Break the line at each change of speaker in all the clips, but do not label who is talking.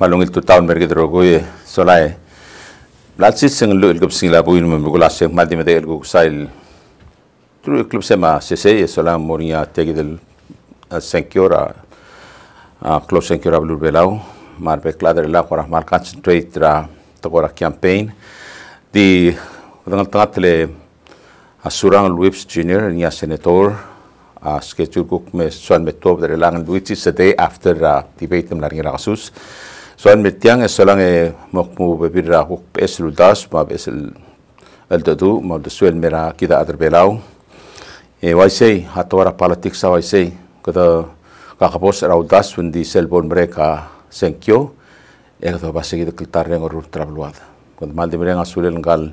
malungil tu tahun bergedro gue solai latsi seng lu ilgup sing labu ilmu bugulas yang mati mati ilgu sail tu klub sema sese solam moria tegidel senkiora close senkiora blur belau mar bekladar la korah mar concentrate ra tokora campaign di dengan tangatle Surangel Whips Junior nia senator schedule kuk me suan metop dari langan which is the day after debate dem laring rasus suan metiang solang mokmu bebira kuk peslu das ma besel eldadu ma de suel mera kita adar belau waisei hatora politics waisei kata kakapos raudas undi selbon mereka senkyo kata basi kita keltar yang urut trabluad kata mal de mereka sulen gal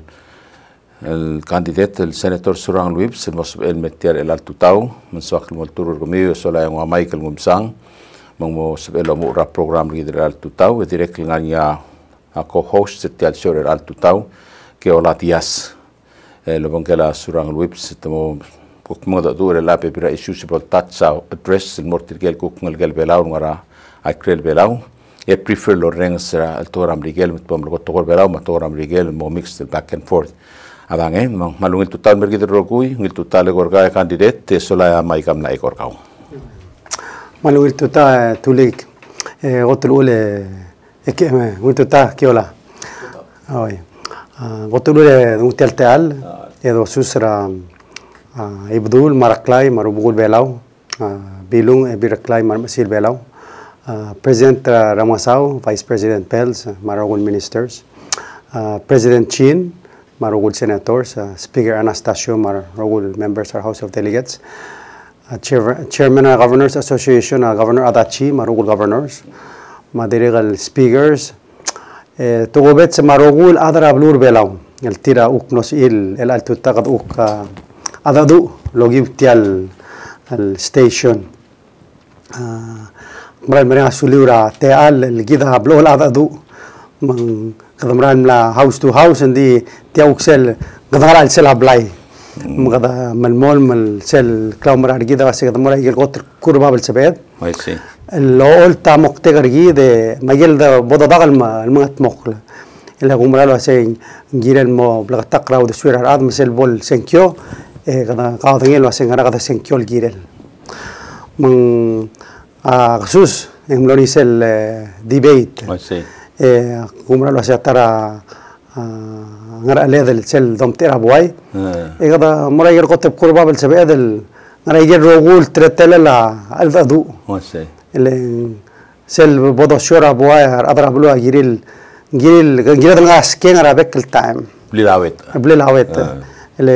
el candidato el senator Surangel Whips el metiar el alto tau mensuak el moltur conmigo sola yang Michael Ngumsang mengmo sebel mo ra program ri el alto tau direct nganya ako host setial show el alto tau ke olatias lo bongela Surangel Whips temo kukmo da dur la pepira issue sebol tatsa address el mortirgel kukngel gel belau ngara akrel belau prefer lo rengsra el toram rigel mit pom lo tokor belau ma toram rigel mo mix the back and forth abang malungil total bergit rokui ngil total gorga kandidat te solaya mai kam nai gorgau
malungil total tulik gotul ule ekeme ngil total kiola oi gotul ule ngutel tal edo susra ibdul maraklai marubul belau bilung biraklai marmasil belau president Ramasau vice president Pels marogul ministers president Chin Marogul senators, Speaker Anastasio Marogul members of House of Delegates, Chairman of Governors Association, Governor Adachi Marogul governors, Madirigal speakers, Togobets Marogul Adara Blur Belau, El Tira Uknos El Alto Tagad Uk Adadu Logib Tial el station. Mral Mereng Sulura Teal El Gida Blol Adadu kadamran la house to house ndi tiauksel gadara sel ablay magada malmol mal sel klaumra gida wase kadamra igel got kurba bal sabed
I see
lol ta moktegar gide magel da boda dagal ma almat mokla ila gumra lo wase ngirel mo bla taqra u deswira ad mesel bol senkyo kada qadingel wase ngara kada senkyo girel man khusus emloni sel debate
I see
kumra lo hace tara ngara le del sel domtera boy kada mora yer kotep kurba bel sebe del ngara yer rogul tretela la alfadu
wase
el sel bodo shora boy adra blu giril ngas ke ngara bekel time blilawet el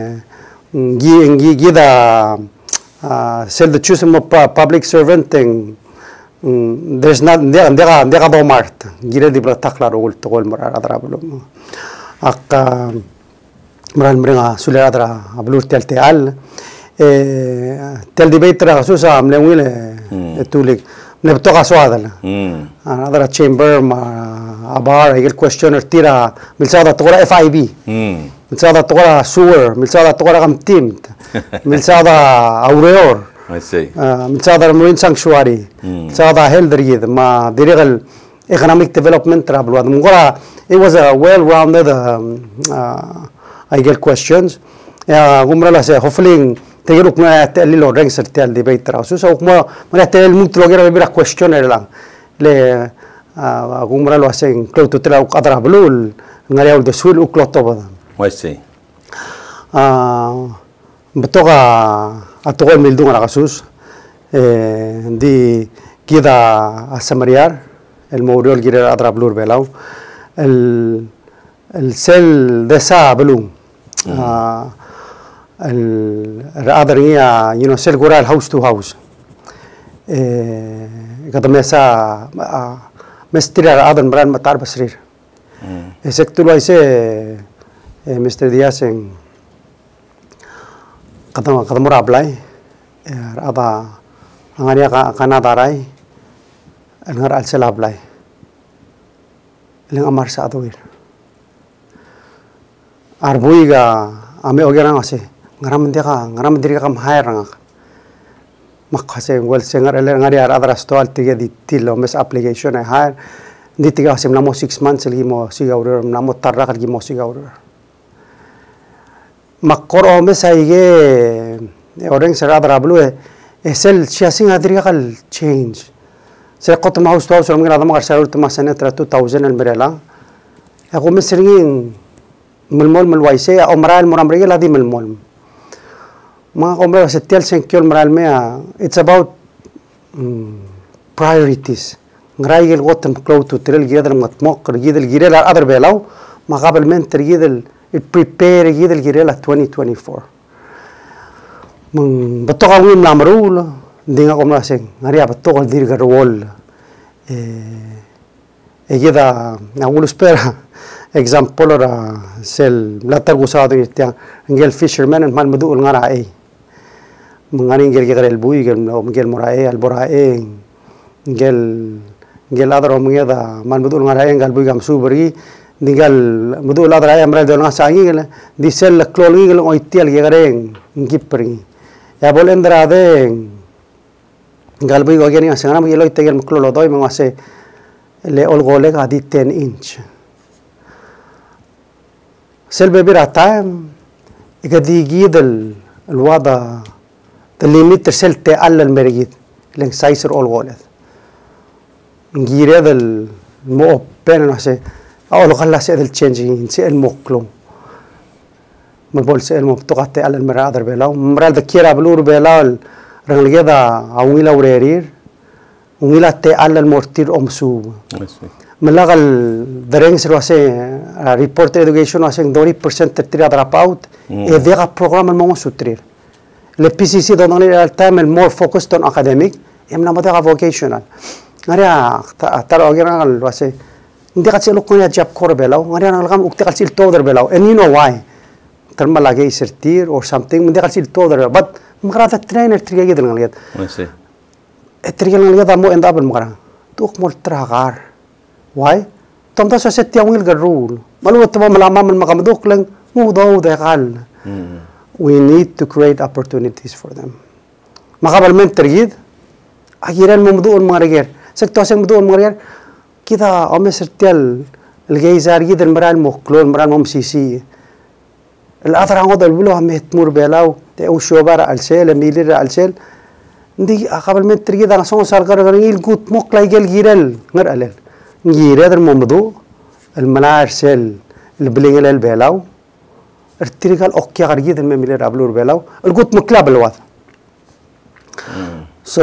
gida sel the choose public servant thing there's not ndega do mart gire di takla rogul togol mar adra bulu akka maran mrenga sule adra ablur telte al tel di betra susa amle wile tulik nebtoga swadala adra chamber ma abar igel questioner tira milsada togra FIB milsada togra sewer milsada togra kam team milsada aureor
I see.
Milsada marine sanctuary, milsada health rigid, ma dirigal economic development trouble. It was a well-rounded, I get questions. Gumrala say hopefully tegiruk na telilo ranks at tel debate trasu. So mo tel multilogira bibira questionnaire lang. Le gumrala saying close to tela ukadra blul ngariaw de sul ukloto ba.
I see.
Betoga atogol mildung ala kasus di kita asamariar el moriol gira adra blur belau el sel desa belum el adria sel gural house to house kata mesa mestira adan brand matar basrir sector ise Mr. Diaz en kata mura ablay ada angaria kana darai ngar al sel ablay leng amar sa atawir arbuiga ame ogera ngase ngaram diri kam hair ngak makase gol sengar ele ngari ar adra stol tige di tilo mes application ai hair Di tiga sem namo 6 months lagi mo sigaurer namo tarra lagi mo sigaurer. Makor ome saige orang serada rablu esel siasing adriya kal change. Saya kota mau tahu soal mengenai nama karya itu masanya 2000 merela. Aku mesringin melmol melwaise omral moram regel adi melmol. Ma omral setial sengkiol moral mea. It's about priorities. Ngerai gel gotem cloud to tril gidel matmok gidel gidel other belau. Makabel menter gidel it prepare gidel gidel 2024. Betul kau namrul. Dinga komla sing ngari apa to kal dir garwol gida nagul spera example ora sel latar gusado tiang ngel fisherman man madu ngara mengani ngel garel bui ngel morae al borae ngel adro mengeda man madu ngara ngal bui gam subri ningal madu ladra amra do ngasangi ngel di sel kloli ngel oitial gareng ngipri ya bolendra de galbui gogeni asana mo yelo itegel mklolo doy mo ase le olgole ga di 10 inch selbe birata igadi gidel الوضع الليميتر سلت على المريض لين سايسر olgole ngire del mo pen ase اول غلا سي del changing سي المقلو مبول سي المبتقات على المرادر بلاو مراد كيرا بلور بلاو Rangleda awila urerir, awila te alla el mortir omsub. Melagal dereng se lo hace report education lo hacen 20% tira dropout e dega program el mongo sutrir. Le PCC donde el time el more focused on academic, em na mata vocational. Ngaria taro agira lo hace. Hindi kasi lo kunya job core belaw, ngaria nalgam ukte kasi toder belaw. And you know why? Terma lagi sertir or something, hindi kasi toder but Mengkata trainer triga gitu ngelihat.
Masih.
Triga ngelihat amu enda apa mengkara. Tuh mau teragar. Why? Tomta so set yang wil garul. Malu tuh melama makam duk leng mudah dekal. We need to create opportunities for them. Makabal men tergid. Akhiran mumduun mengajar. Sektor yang mumduun mengajar. Kita omes setial الجيزار جدا مران مخلون مران ممسيسي الأثر عن هذا البلوه مهتمور بلاو تأو شوبار السيل ميلر السيل دي قبل من تريد أنا صون صار قرر يل قط مقلا يجل جيرل غير قلل جيرل الموضوع المنار سيل البليغل البلاو ارتريقال أوكي غريد الميلر أبلور بلاو القط مقلا بالواد so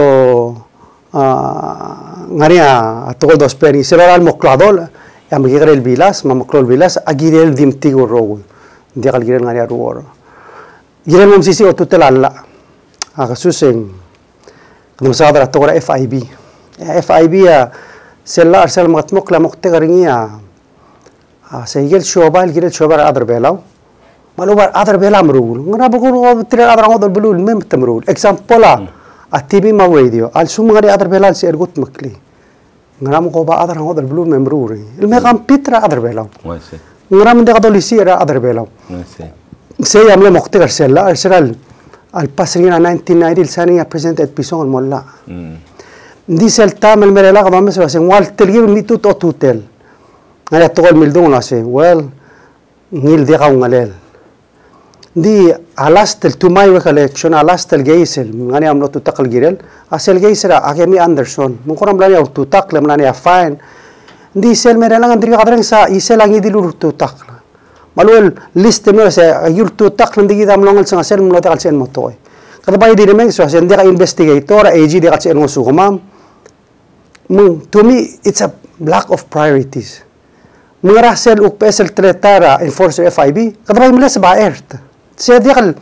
ngania atol dos peri será el moclador ya me llega el bilas ma moclol bilas agir el dimtigo rogo dia kal giren ngania ruor giren mom sisi o tutel alla aga suseng kudum sadara tora FIB ya sella arsal mat mokla mokte garingia segel shobal giren shobar adar belaw malubar adar belam rul ngana bugo tira adar ngodol bulul mem tamrul example atibi ma radio al sumari adar belal si ergut makli ngaram ko ba adar ngodol bulul memruri il megam pitra adar belaw ngaram de gadol isira adar belaw se yamle mokte garsella arseral al pasrina 1990 saniya presented pison molla dice el tam el merela gadom se hace wal telgib ni tut hotel ngala togol mildon la se well ngil de gaungalel دي على تو ماي ريكولكشن على الجيسل يعني عم نوتو تقل جيرل أصل جيسل أكمي أندرسون مقرم لاني أو تو تقل مناني أفاين دي سيل مريلا عندي قدرن سا يسيل عندي دلور تو تقل مالول ليست مير سا يور تو تقل دي كده ملون سا سيل ملوت على سيل متوي كده باي دي ريمين سو عشان دي انفستيجيتور أيجي دي على سيل مسوقمام to me it's a lack of priorities مغرا سيل وبسل تلتارا enforcer FIB كده باي ملس بايرت So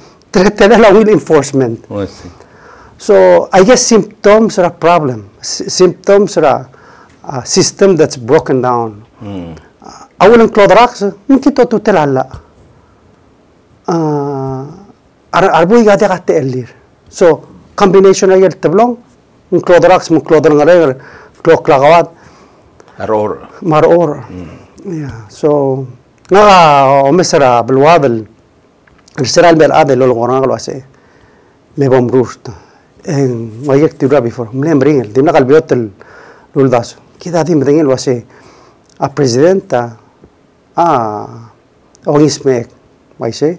I guess symptoms are a problem. Symptoms are a system that's broken down. أولاً كلود راكس ممكن تطلع على أربوي قاعد يقعد تقلير. So combination أيل تبلون من كلود راكس من كلود رنغرير كلود كلاغوات. مرور. Yeah. So نغا ومسرا بالوادل السرال بالعادة لو القرآن قالوا أسي ما بمروشت ما يكتب رابي فور ملهم برينل دي نقل بيوت لول داسو كده دي مدينين لو أسي a presidenta ongismek mai se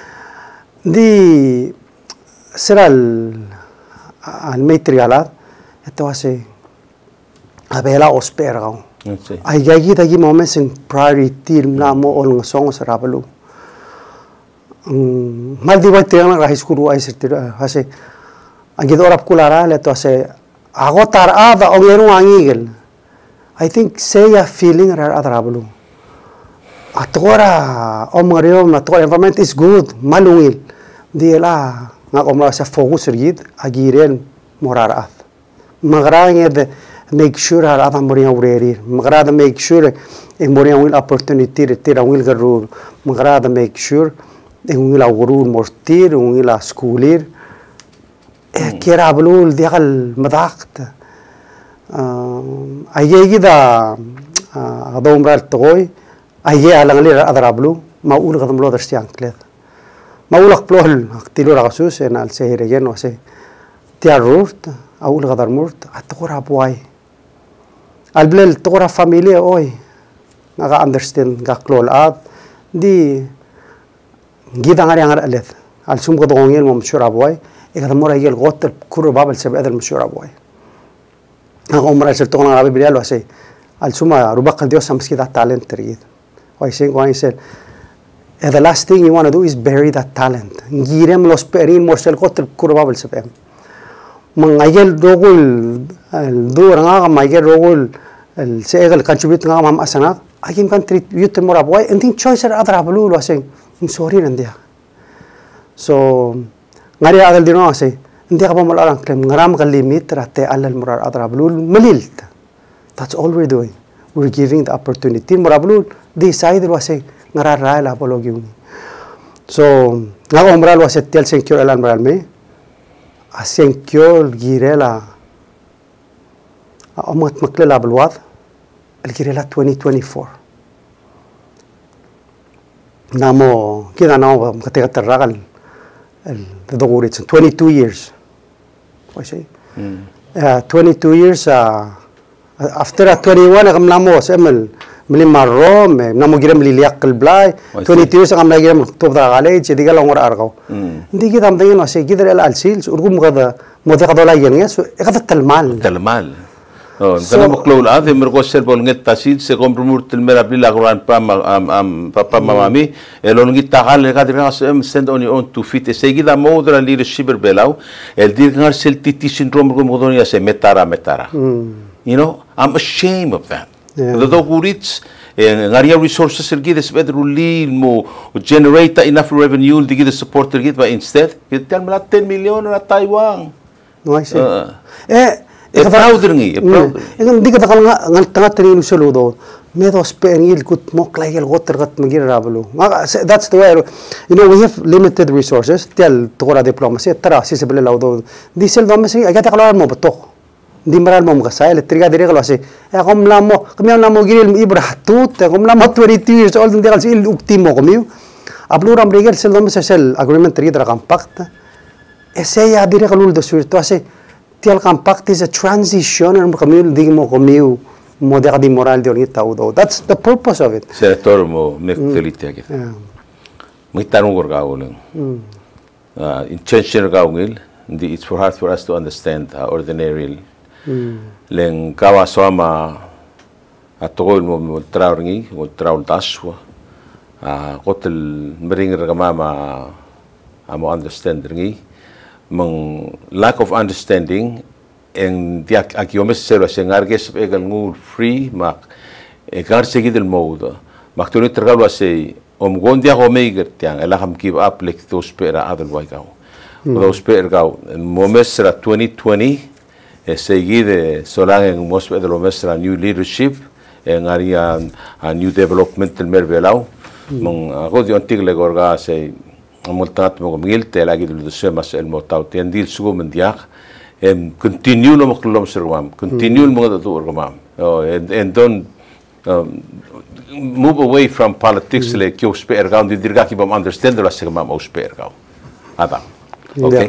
di será al matrialat esto hace a vela ospera ay gagi tagi moments in priority namo ol song sa rabalu mal di wa tira na high school ay sirtira hace agidorap kulara leto hace agotar ada ongeru angigel I think say a feeling ra rabalu atora omariom atora environment is good malungil diela nga omra sa focus rigid agiren moraraat magrang make sure ada moria ureri magrada make sure e moria will opportunity tira will garur magrada make sure e will agurur mortir will schoolir e kira blul dial madaqt ayegi da adomral toy aye alangali adrablu maul gadam lo darstian klet maulak plol aktilur agasus en al sehiregen o se tiarurt aul gadar murt atqura boy alblel tqura familia oy naga understand ga klol ad di gidangari angar alet al sum godongel mom shura boy ikada mora yel gotel kuru babel seb adal mshura boy naga umra sel tqona rabi bilal o se al suma rubaq dios samskida talent trigid I think why I said the last thing you want to do is bury that talent. Ngirem los perin morsel kotel kurababel sepem. Mangayel rogul do ranga mayel rogul el segel contribute nga mam asana. Agim kan treat youth more boy and think choice are other abulu lo saying sorry nandia. So ngari adal dino say ndia ka pamal arang klem ngaram ka limit rate alal murar other abulu malilt. That's all we're doing. We're giving the opportunity. Morabulu decide was say ngararay la pologiuni. So nga omral was tel secure elan moral me. A secure girela amat maklela balwat el girela 2024. Namo kida nao katega terragal el doguritz 22 years. What say? 22 years after 21 agam namo semel mili marro me namo giram liliak kelblai 22 years agam giram top da gale jadi galang ora argau ndi gidam dingin wase gidar el alsils urgum gada mode qadola yenge so gada talmal
Kana maklol ade mergo serbol nget tasid se kompromur til merabli lagran papa mamami elon ngi tagal le gadra send on your own to fit seguida modra leadership belau el dirgar sel titi syndrome go modonia se metara you know I'm ashamed of that the dogurits ngaria resources el gides bedru lil mo generate enough revenue to give the support to get but instead it tell me 10 million na Taiwan
no I see
prouderngi
di kata kalau ngal tengah teri saludo medos penil kut mok lagi goter gat magir rablu that's the way you know we have limited resources tel tora diplomacy tara si sebele laudo di sel domesi agata kalau mo betok di maral mo gasay electrica dire kalau si akom lamo kami lamo giril ibrahtut akom lamo 22 years old ndi kal sil uktimo kami abluram rigel sel domesi sel agreement tri dra compact ese ya dire kalau do surto ase tial compact is a transition and kami digmo kami modera di moral di orita udo that's the purpose of it
senator mo mektelite agit mitanong gorgauleng intention gaungil it's for hard for us to understand ordinary leng kawa sama atogol mo traurngi mo traul taswa kotel mering ramama amo understand ringi mang lack of understanding en diak akiomes selo sengarges egal ngul free mak egar seguidel modo mak tuni tergalo se gondia homeiger tiang elaham give up like to spera adel waigao those spera gao momesra 2020 seguide solang en mos de lo mesra new leadership en area a new development el mervelao mang godi antigle gorga se multat mo mil te lagi do semas el motau tendil sugo mendiak continue no maklom serwam continue mo do orgamam and don't move away from politics le kyo sper gaun di dirga ki bam understand la segma mo sper gaun ada okay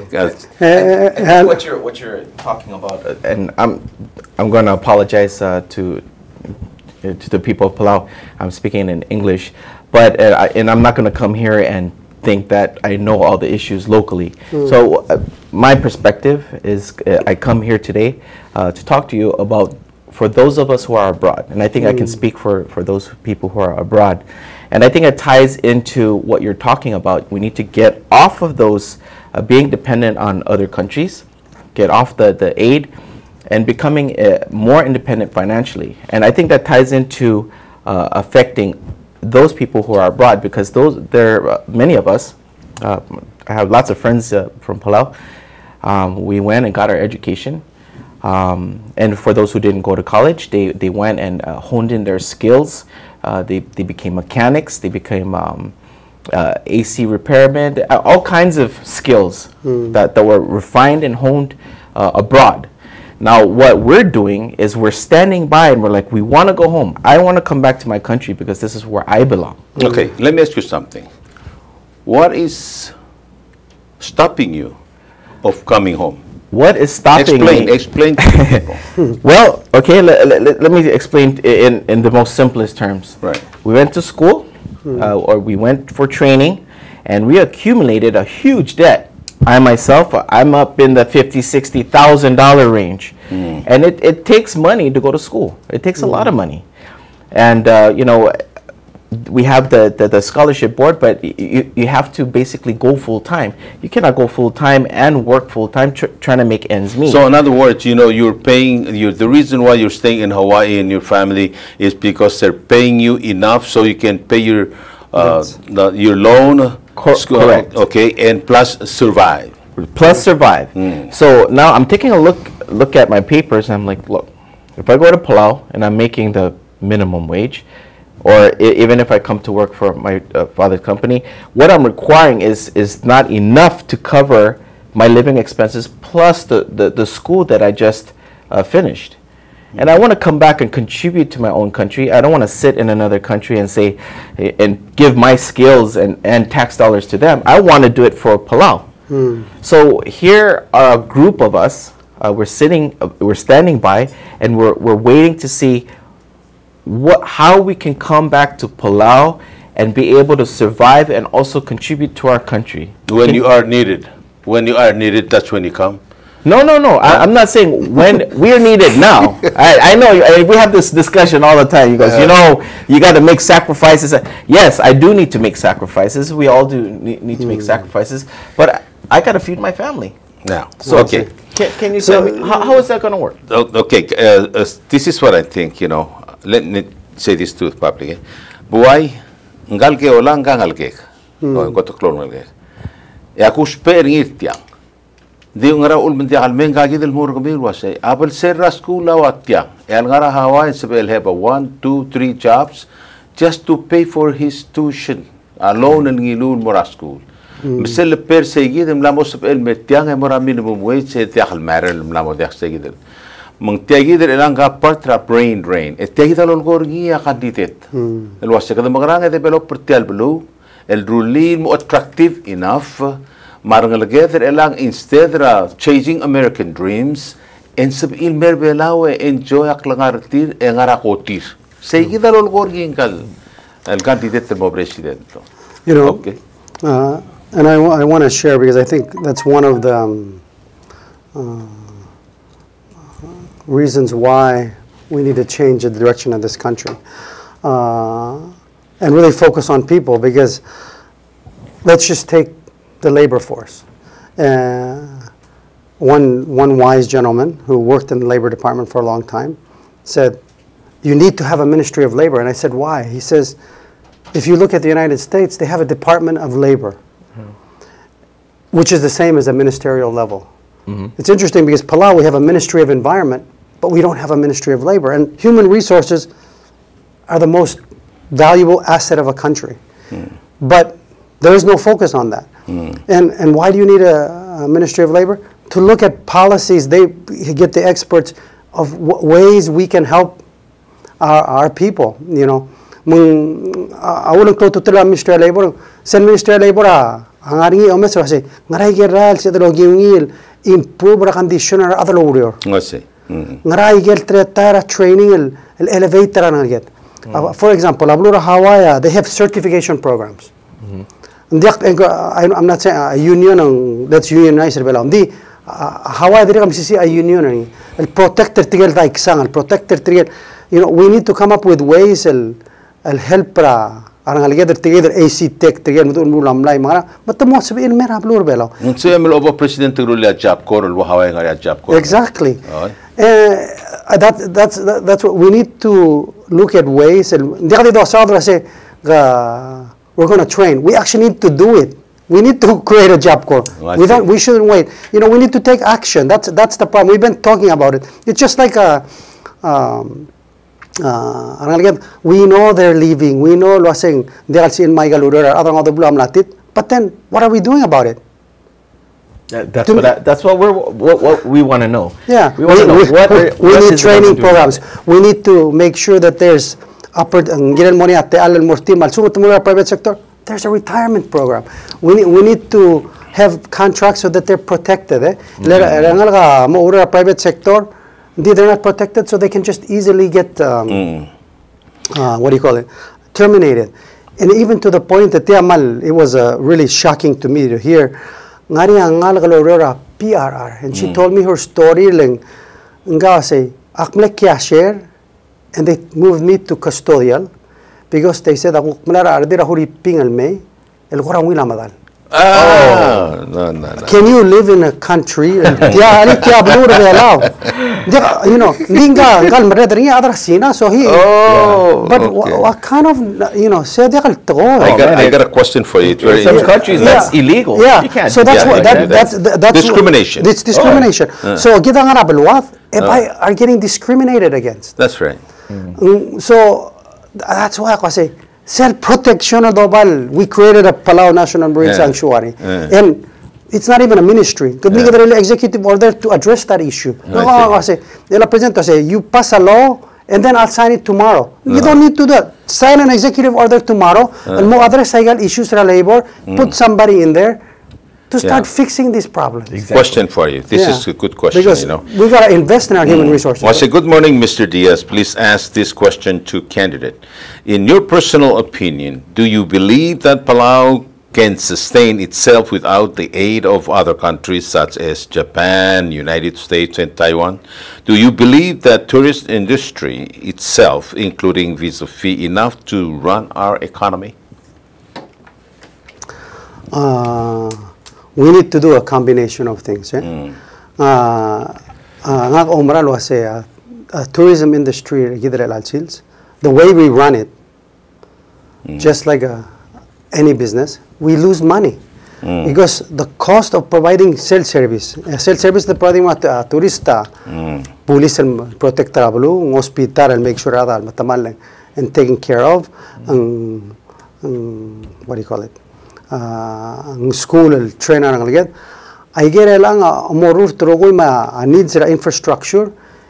what you're talking about and I'm going to apologize to to the people of Palau. I'm speaking in English, but and I'm not going to come here and think that I know all the issues locally. So my perspective is I come here today to talk to you about for those of us who are abroad, and I think I can speak for those people who are abroad, and I think it ties into what you're talking about. We need to get off of those being dependent on other countries, get off the aid, and becoming more independent financially. And I think that ties into affecting those people who are abroad, because many of us, I have lots of friends from Palau. We went and got our education. And for those who didn't go to college, they went and honed in their skills. They became mechanics, they became AC repairmen, all kinds of skills that were refined and honed abroad. Now what we're doing is we're standing by and we're like, we want to go home. I want to come back to my country because this is where I belong.
Okay, let me ask you something. What is stopping you of coming home?
What is stopping me?
Explain to people.
Well, okay, let me explain in the most simplest terms.
Right.
We went to school, or we went for training, and we accumulated a huge debt. I myself, I'm up in the $50,000-$60,000 range, and it takes money to go to school. It takes a lot of money, and you know, we have the scholarship board, but you have to basically go full time. You cannot go full time and work full time trying to make ends meet.
So in other words, you know, you're paying. The reason why you're staying in Hawaii and your family is because they're paying you enough so you can pay your loan.
Correct.
Okay, and plus survive.
Plus survive. So now I'm taking a look at my papers, and I'm like, look, if I go to Palau and I'm making the minimum wage, or even if I come to work for my father's company, what I'm requiring is not enough to cover my living expenses plus the school that I just finished. And I want to come back and contribute to my own country. I don't want to sit in another country and say, and give my skills and tax dollars to them. I want to do it for Palau. So here are a group of us. We're standing by, and we're waiting to see how we can come back to Palau and be able to survive and also contribute to our country.
When you are needed. When you are needed, that's when you come.
No. I'm not saying when we're needed now. I know we have this discussion all the time. You guys, you know, you got to make sacrifices. Yes, I do need to make sacrifices. We all do need to make sacrifices. But I got to feed my family.
Now,
so
okay.
Can you tell me how is that going to work?
Okay, this is what I think. You know, let me say this to the public. Buhay ngalke olang ngalke. No, goto klon ngalke. Aku speringir tiang. Di ngara ul menti al menga gidel mur kamil wasay. Abel serra school awat tiang. El ngara Hawaii sebel have 1, 2, 3 jobs just to pay for his tuition alone and ngilun mora school. Misal per segid mlamo sebel metiang mora minimum wage se tiang marel mlamo tiang segid. Mengtiagid elang partra brain drain. Tiagid alol gorgi akanditet. El wasay kada magrang develop pertial belu. El rulil mo attractive enough. Marangalgether elang instead of chasing American dreams, and sab il merbelawe enjoy aklangartir engarakotir. Seguida lol gorgin kal el candidate mo president.
You know,
okay.
And I want to share because I think that's one of the reasons why we need to change the direction of this country and really focus on people, because let's just take the labor force. One wise gentleman who worked in the labor department for a long time said, you need to have a ministry of labor. And I said, why? He says, if you look at the United States, they have a department of labor, which is the same as a ministerial level. It's interesting because Palau, we have a ministry of environment, but we don't have a ministry of labor. And human resources are the most valuable asset of a country. But there is no focus on that. And why do you need a Ministry of Labor? To look at policies, they get the experts of ways we can help our people, you know. Awalong tututula Ministry of Labor, sen Ministry of Labor ang aringi omeso kasi ngaray geral sa dalog yung improve ra condition or other lawyer. ngarai gel tara training elevator ang get. For example, Ablura Hawaii, they have certification programs. I'm not saying a union that's unionized bela. Hawaii dire kam sisi a union ani. El protector tigel da iksang, el protector tigel. We need to come up with ways el help ra arang together AC Tech tigel mutu ulam lai mara. Matamo sabihin mera Ablura bela.
Unsa emel obo president tigrulia job core el Hawaii ngari job core.
Exactly. That's what we need to look at ways. We're going to train. We actually need to do it. We need to create a job corps. We shouldn't wait. We need to take action. That's the problem. We've been talking about it. It's just like we know they're leaving. We know but then what are we doing about it?
That's what we want to know.
Yeah,
we want to know
we need training programs. We need to make sure that there's private sector. There's a retirement program. We need to have contracts so that they're protected. Private sector, they're not protected, so they can just easily get terminated. And even to the point that it was really shocking to me to hear. PRR, and she told me her story. Cashier, and they moved me to custodial because they said no. Can you live in a country? So he. But what kind of
I got a question for you.
In some countries that's illegal.
Yeah.
You can't.
So that's
discrimination.
It's discrimination. So are getting discriminated against.
That's right.
So that's why I say. Self-protection we created a Palau National Marine Sanctuary. And it's not even a ministry. Could be an executive order to address that issue. You pass a law and then I'll sign it tomorrow. You don't need to do that. Sign an executive order tomorrow and more address issues of labor, put somebody in there to start fixing these problems.
Exactly. Question for you. This is a good question.
Because we got to invest in our human resources.
Well, I say, good morning, Mr. Diaz. Please ask this question to candidate. In your personal opinion, do you believe that Palau can sustain itself without the aid of other countries such as Japan, United States, and Taiwan? Do you believe that tourist industry itself, including visa fee, enough to run our economy?
We need to do a combination of things. Tourism industry, the way we run it, just like any business, we lose money. Because the cost of providing self-service the providing turista, police and protector, hospital and make sure that and taken care of, what do you call it? School trainer ang ligid ay gere lang morur trogoy needs infrastructure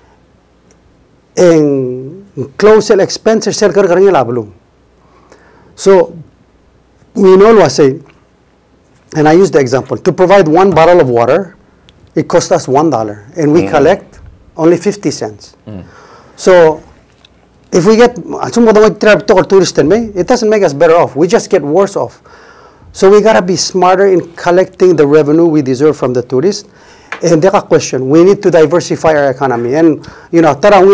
and close expenses sel kar karang lablo. So we know what say, and I use the example to provide 1 bottle of water, it costs us $1 and we collect only 50 cents. So if we get it doesn't make us better off, we just get worse off. So we got to be smarter in collecting the revenue we deserve from the tourists. And there's a question. We need to diversify our economy. And, we're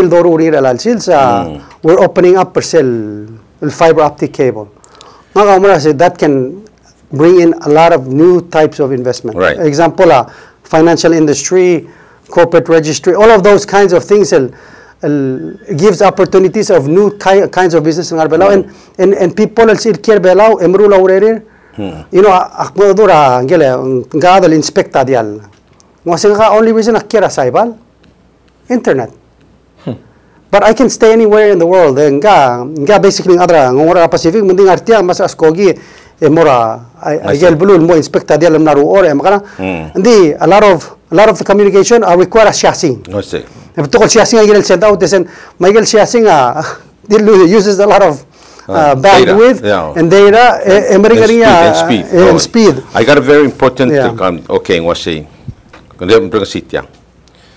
opening up fiber optic cable. That can bring in a lot of new types of investment.
Right.
Example, financial industry, corporate registry, all of those kinds of things gives opportunities of new kinds of business in Belau. And people care Belau, Emrula akmadura gadal inspecta dial. Only reason akira saibal internet. But I can stay anywhere in the world. Nga basically adra ngora Pacific munding artia mas askogi mora I gel blue mo inspecta dial naru ore makana. Ndi a lot of the communication require shasing.
I see.
If to shasing I gel send out this and Miguel shasing uses a lot of bandwidth and data and speed.
I got a very important okay,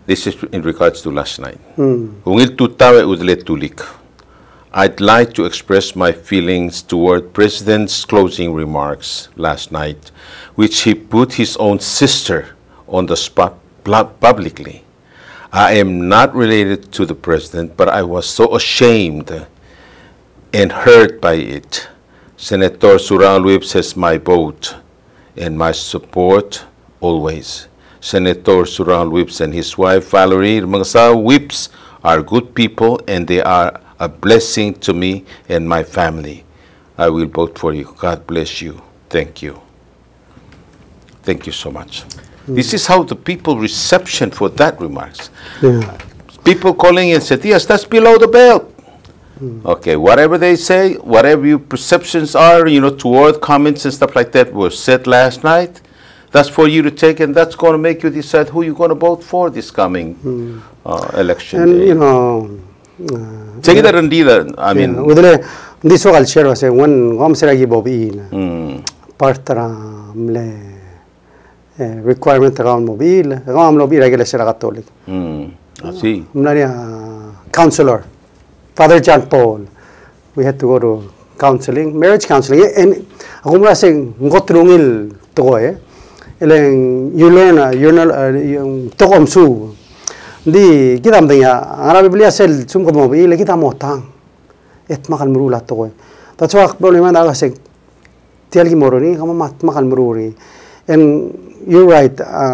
This is in regards to last night. Ungil tutawe udle tulik. I'd like to express my feelings toward President's closing remarks last night, which he put his own sister on the spot publicly. I am not related to the President, but I was so ashamed and hurt by it. Senator Surangel has my vote and my support always. Senator Surangel and his wife Valerie Mangsa Whips are good people and they are a blessing to me and my family. I will vote for you. God bless you. Thank you. Thank you so much. This is how the people reception for that remarks.
Yeah.
People calling and said, yes, that's below the belt. Okay, whatever they say, whatever your perceptions are, toward comments and stuff like that were said last night, that's for you to take, and that's going to make you decide who you're going to vote for this coming election
And
day. Take it and deal. I mean,
this was share was one gomseragi bobin. Partara requirement around mobile, around mobile regular Catholic.
I see.
Counselor, Father John Paul. We had to go to counseling, marriage counseling. And ako muna saying, ngot rungil to ko you learn, yung tokom su. Di, kita mo niya, ang Arabi Biblia sel, sumkot mo, ili kita mo tang. Et makal murula to ko. That's why, problema na kasi, tiyalgi mo rin, kama makal mururi. And you're right,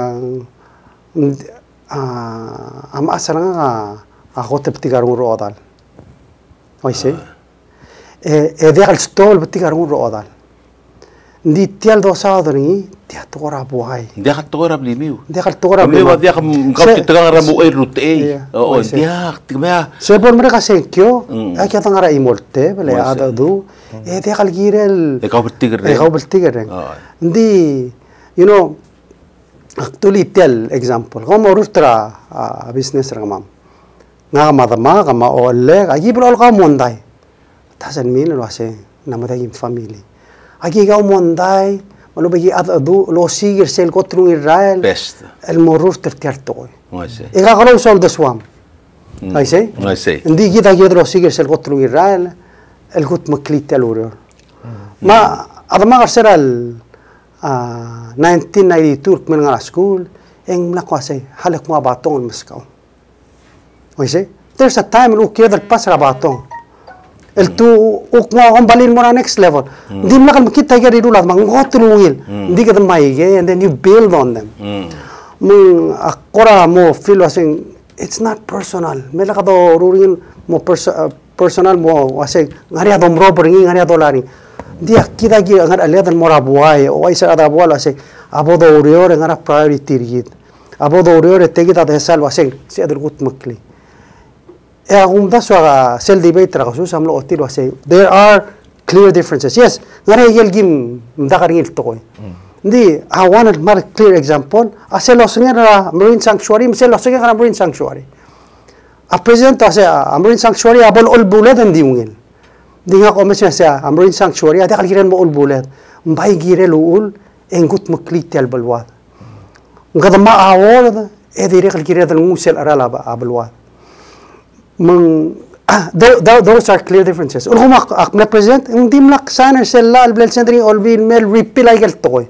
am asa nga ako teptigarong roodal. Okay, say? Dekal stol betigarong roodal. Hindi tiyal do sa rin, tiya tora buhay.
Dekal tora blimiw.
Dekal tora
blimiw. Dekal kapitigang ramu ay rute. Oo, diyak, tigmaya.
Sebon mereka senkyo, ay kaya tangara imolte, bale ada do. Dekal girel.
Dekal bertigar.
Dekal bertigar. Hindi, actually tell example. Kung maurustra business ra mam. Nga madama, kama ole, agi bro ka monday. Doesn't mean lo ase namatay yung family. Agi ka monday, malo bagi adu lo sigir sel kotrung Israel.
Best.
El maurustra tierto ko.
I see.
Ika karo sol the swam. I see.
I see.
Hindi kita lo sigir sel kotrung Israel. El gut maklit el uror. Ma adama karseral 1992 من غير school إن ملقاسي حلق ما بعطون مسكوا ويسي there's a time لو كذا الباس ربعطون التو وكما هم بالين مرا next level دي ملقا مكيت تاجر يدول هذا ما غطلويل دي كذا ما يجي and then you build on them من أقرأ مو feel واسين it's not personal ملقا دو رورين مو personal مو واسين غريا دو مروبرين غريا دولارين dia kita gi ngar aliadan mora buai o ai sa ada bola se abo do uriore ngara priority rigid abo do uriore tegi ta desal waseng se adur gut makli e agum da so sel debate ra so samlo otir wase there are clear differences yes ngara yel gim mdakar ngil to koy ndi I want a more clear example aselo sengera marine sanctuary mselo sengera marine sanctuary a president ase a marine sanctuary abol ol bulad ndi ungel Dinga ko mesya sa Marine Sanctuary ada kalgiran mo ulbulat mbay girel ul engut maklit al balwat ngada ma awol dire kalgiran al ngusel arala balwat mang those are clear differences ul huma akmla president hindi mlak sana sella al blel centering all bin mel repeal ay gal toy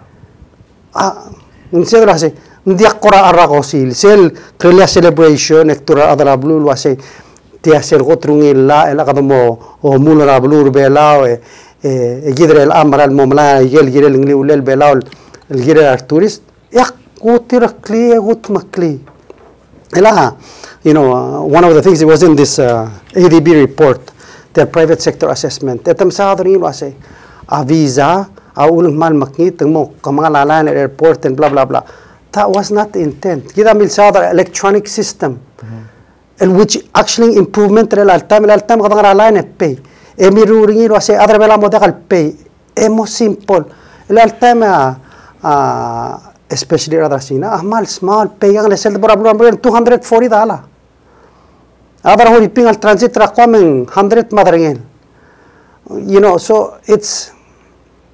unse rase hindi akora arakosil sel krelia celebration ektura adala blul wase tia ser gotrungi la ela kadamo o mulra blur belao gidre el amral momla yel girel ngli ulel belao el girel arturist yak gotir kli gut makli ela one of the things it was in this ADB report the private sector assessment etam sa adrin wase a visa a ulang mal maknit mo kamangalalan airport and blah blah blah that was not the intent kita mil sa electronic system and which actually improvement rel altam kadang line pay emiruringi wase adra bela modal pay emo simple el altam especially radar sina ahmal small pay yang lesel problem $240 adra hori ping al transit ra komen 100 madringen so it's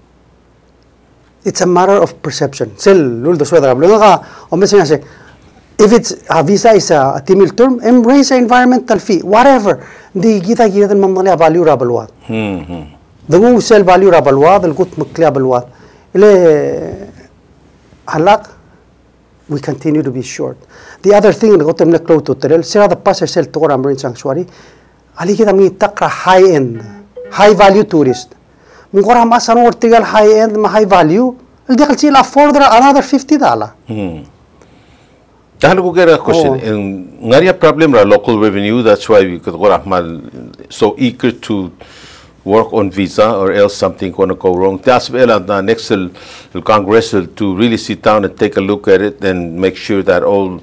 a matter of perception sel lul do swedra blenga o mesenya se if it's a visa is a timil term, embrace the environmental fee, whatever. Di kita dan mamali value rabalwat. Dangu sel value rabalwat, dal gut mukli rabalwat. Ile halak, we continue to be short. The other thing that got them close to terel, sira the passer sel to our marine sanctuary, ali kita mi takra high end, high value tourist. Mungkora masan or tigal high end, ma high value, il dekal sila afford another $50.
Tahan ko kaya question. Ngari problem ra local revenue. That's why we could so eager to work on visa, or else something gonna go wrong. That's why the next Congress to really sit down and take a look at it and make sure that all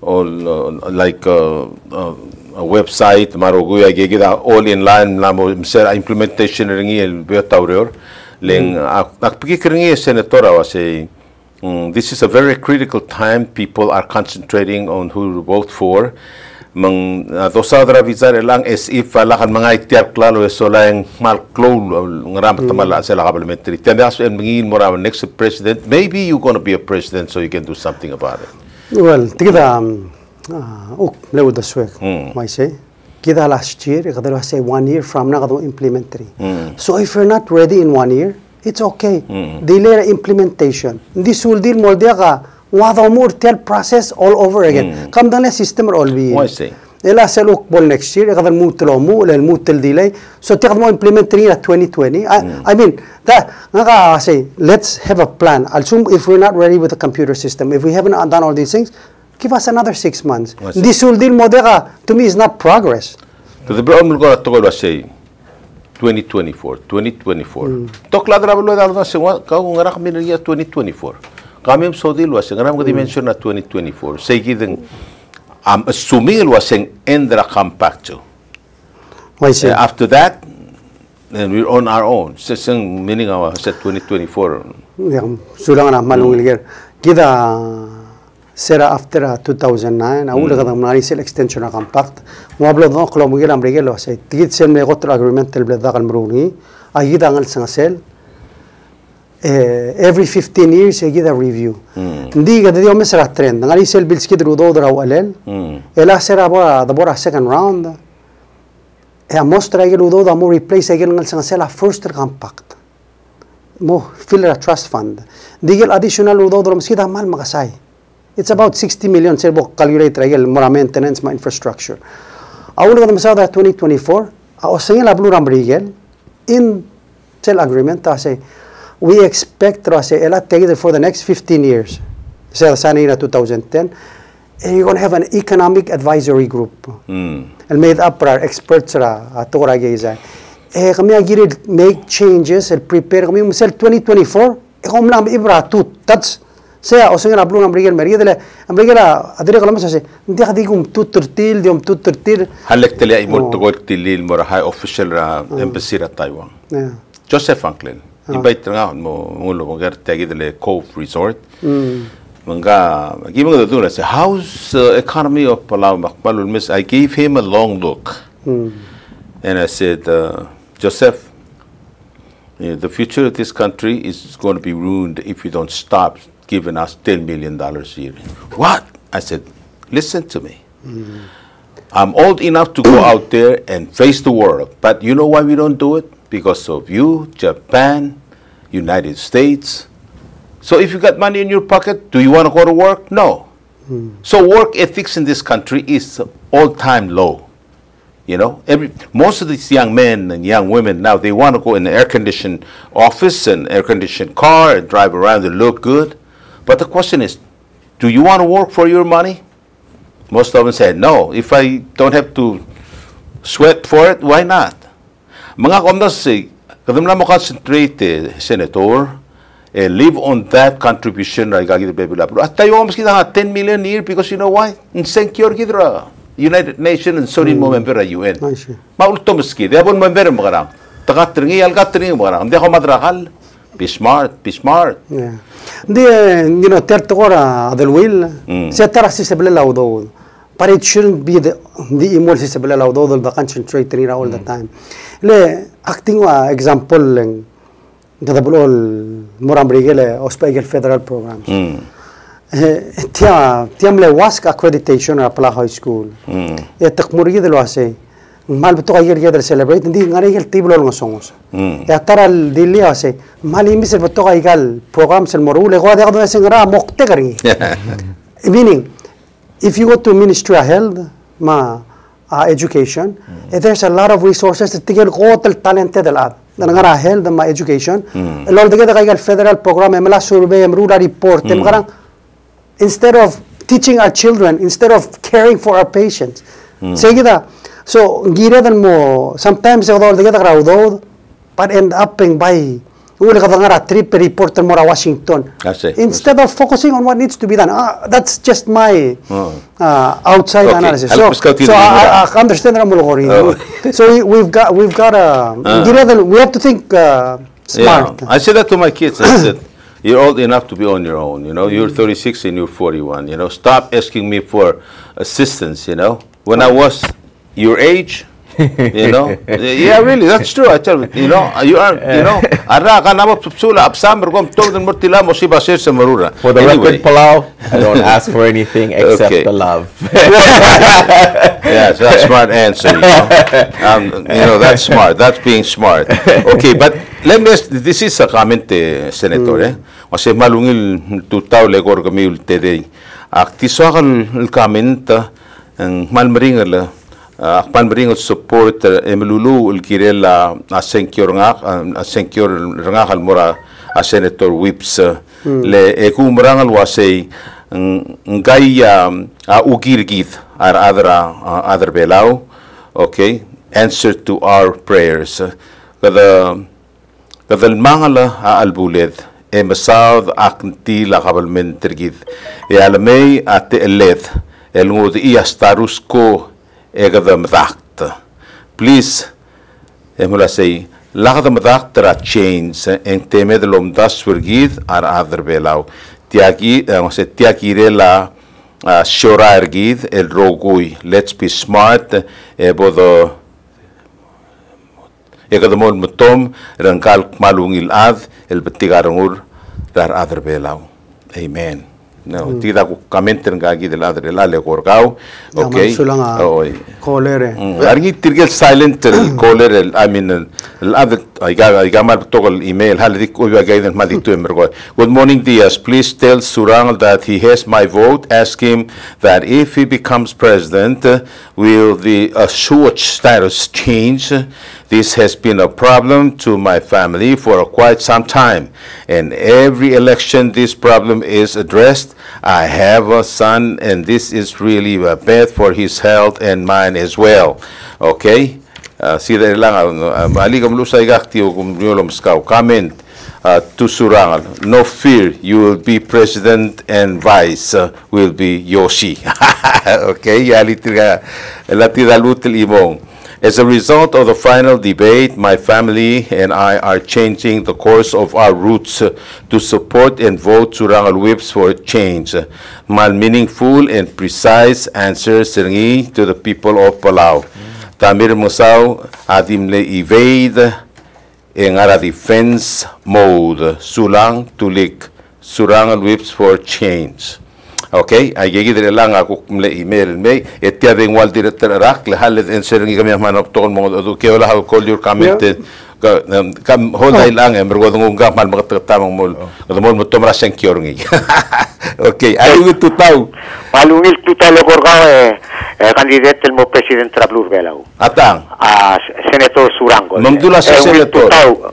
like a website maruguya gigida all in line lamo implementation ringi el beotaurer leng akpikringi senatora was this is a very critical time. People are concentrating on who to vote for. Mang dosadra vizar lang as if lakan mga itiar klalo so lang malklo ngaram tamala sa parliamentary. Tendas and mangin mo next president. Maybe you're going to be a president, so you can do something about it.
Well, tigda lewo the swag. May say kita last year, kada say 1 year from now kado implementary. So if you're not ready in 1 year, it's okay. Delay implementation. This will deal more ka wada more tell process all over again. Come down system all be.
Why say?
Ela selok bol next year. Kada mutlo mo, ela mutel delay. So take mo implementary at 2020. I mean that nga say let's have a plan. Also, if we're not ready with the computer system, if we haven't done all these things, give us another 6 months. This will deal more to me is not progress.
So the problem will go to say 2024. Tok la drabalo da na se ka ngara kami niya 2024. Kami so deal was ngara ko dimension na 2024. Say gideng I'm assuming it was an endra compact. After that, then we're on our own. Sesang meaning our set 2024.
Sulang na malungil kita sera after 2009 awula kada mari sel extension na compact mo ablo no klo mo gilam regelo say tigit sel me gotra agreement tel bleda kan bruni agida ngal sang sel every 15 years agida review ndi kada dio mesra trend ngali sel bills kidru do dra walel ela sera bora the bora second round e mostra agelu do da mo replace agel ngal sang sel a first compact mo fill a trust fund digel additional do dra mskida mal magasay. It's about 60 million serbo calculate regal more maintenance my infrastructure. Awul kada masada 2024 ausengel ablu rambrigel in sel agreement say we expect to say ela take for the next 15 years. Say sana 2010 and you're going to have an economic advisory group. And made up our experts ra atora geza. Kami agir make changes and prepare kami sel 2024 kom lam ibra tut that's saya osengel ablu ambrigel merigel ambrigela adire kalama say hindi kadigum tuturtil diom tuturtil
halek tele imol tugol tilil mora high official ra embassy ra Taiwan. Joseph Franklin invite nga mo ngulo mo gar tagidele Cove Resort manga giving the do say how's economy of Palau Makmalul miss I gave him a long look and I said Joseph, the future of this country is going to be ruined if we don't stop giving us $10 million a year. What? I said, listen to me. I'm old enough to go out there and face the world. But you know why we don't do it? Because of you, Japan, United States. So if you got money in your pocket, do you want to go to work? No. So work ethics in this country is all-time low. You know, most of these young men and young women now, they want to go in an air-conditioned office and air-conditioned car and drive around and look good. But the question is, do you want to work for your money? Most of them said, no. If I don't have to sweat for it, why not? Mga komdas say, kadam na mo concentrate, Senator, live on that contribution. At tayo mas kita 10 million a year because you know why? Insecure kita United Nations and so mo member UN. Maulto maski, di abon member mo karang. Takat ringi, algat ringi mo karang. Hindi ako madrakal. Be smart, be smart.
Yeah. You know, tertora del will. Se tara si sebele laudo. But it shouldn't be the imol si sebele laudo the concentrate all the time. Le acting wa example leng. Kada bulol moram brigele ospegel federal programs. tiam le wask accreditation a pala high school e takmuri de lo ase mal beto ayer ya del celebrate ndi ngare el tiblo lo songos e tara el dili ase mal imis el beto igal programs el moru le goda do sengra mokte kari meaning if you go to ministry of health education there's a lot of resources to get hotel talented the lad ngara health education el all together igal federal program emla survey rural report ngara instead of teaching our children, instead of caring for our patients. So, sometimes but end up by a trip report more Washington. Instead of focusing on what needs to be done. That's just my outside analysis. So I understand So we've got we have to think smart.
I say that to my kids. I said, you're old enough to be on your own, you know. You're 36 and you're 41, you know. Stop asking me for assistance, you know. When I was your age, you know. Yeah, really, that's true. I tell you, you know, you are, you know. For
the record, Palau, I don't ask for anything except the love.
Yeah, so that's a smart answer, you know. You know, that's smart. That's being smart. Okay, but let me ask, this is a comment, Senator, kasi malungil tutaw legor kami ultede. Aktiswakal el comment ang malmaringal akpanmaringal support emelulu el kirela asenkyor ngak al mora a Senator Whips le ekumrangal wasay ngai ugirgit ar other belau. Okay, answer to our prayers. Kadal mangala albuled emasad aknti la kabalmen tergid e alamay ate eleth elngod iastarus ko egadam dakt. Please emula say lakadam dakt ra change en temed lomdas vergid ar other belau tiaki la shora ergid el rogui. Let's be smart bodo Egadamol mutom rangkal malungil ad el betigarangur dar other belau. Amen. No, tida ko commenter ngagi del adre la le gorgao. Okay.
Colere.
Argi tirgel silent el colere I mean el other I got mal togol email haldik uba gaiden maditu emergo. Good morning Diaz. Please tell Surangel that he has my vote. Ask him that if he becomes president will the assured status change. This has been a problem to my family for quite some time, and every election this problem is addressed. I have a son, and this is really bad for his health and mine as well. Okay? See there lang, maligam lusay gakti o kumyolom skaw. Comment to Surangel. No fear, you will be president and vice will be Yoshi. Okay? Latidalutil imong. As a result of the final debate, my family and I are changing the course of our roots to support and vote Surangel Whips for change. Mal meaningful and precise answers to the people of Palau. Tamir Musaw adim le evade en ara defense mode. Sulang tulik Surangel Whips for change. Okay, ay gigidre lang ako kumle email me etia ding wal director rak le halet en sering kami manop tol mo do ke wala ha call your comment kam holay lang mergo ng ungga mal magtamang mol mo tomra senkyor ngi. Okay, ay tutaw
malungil tutaw le gorga candidate el mo president trablur belau
atang
senator Surangel
mamdula senator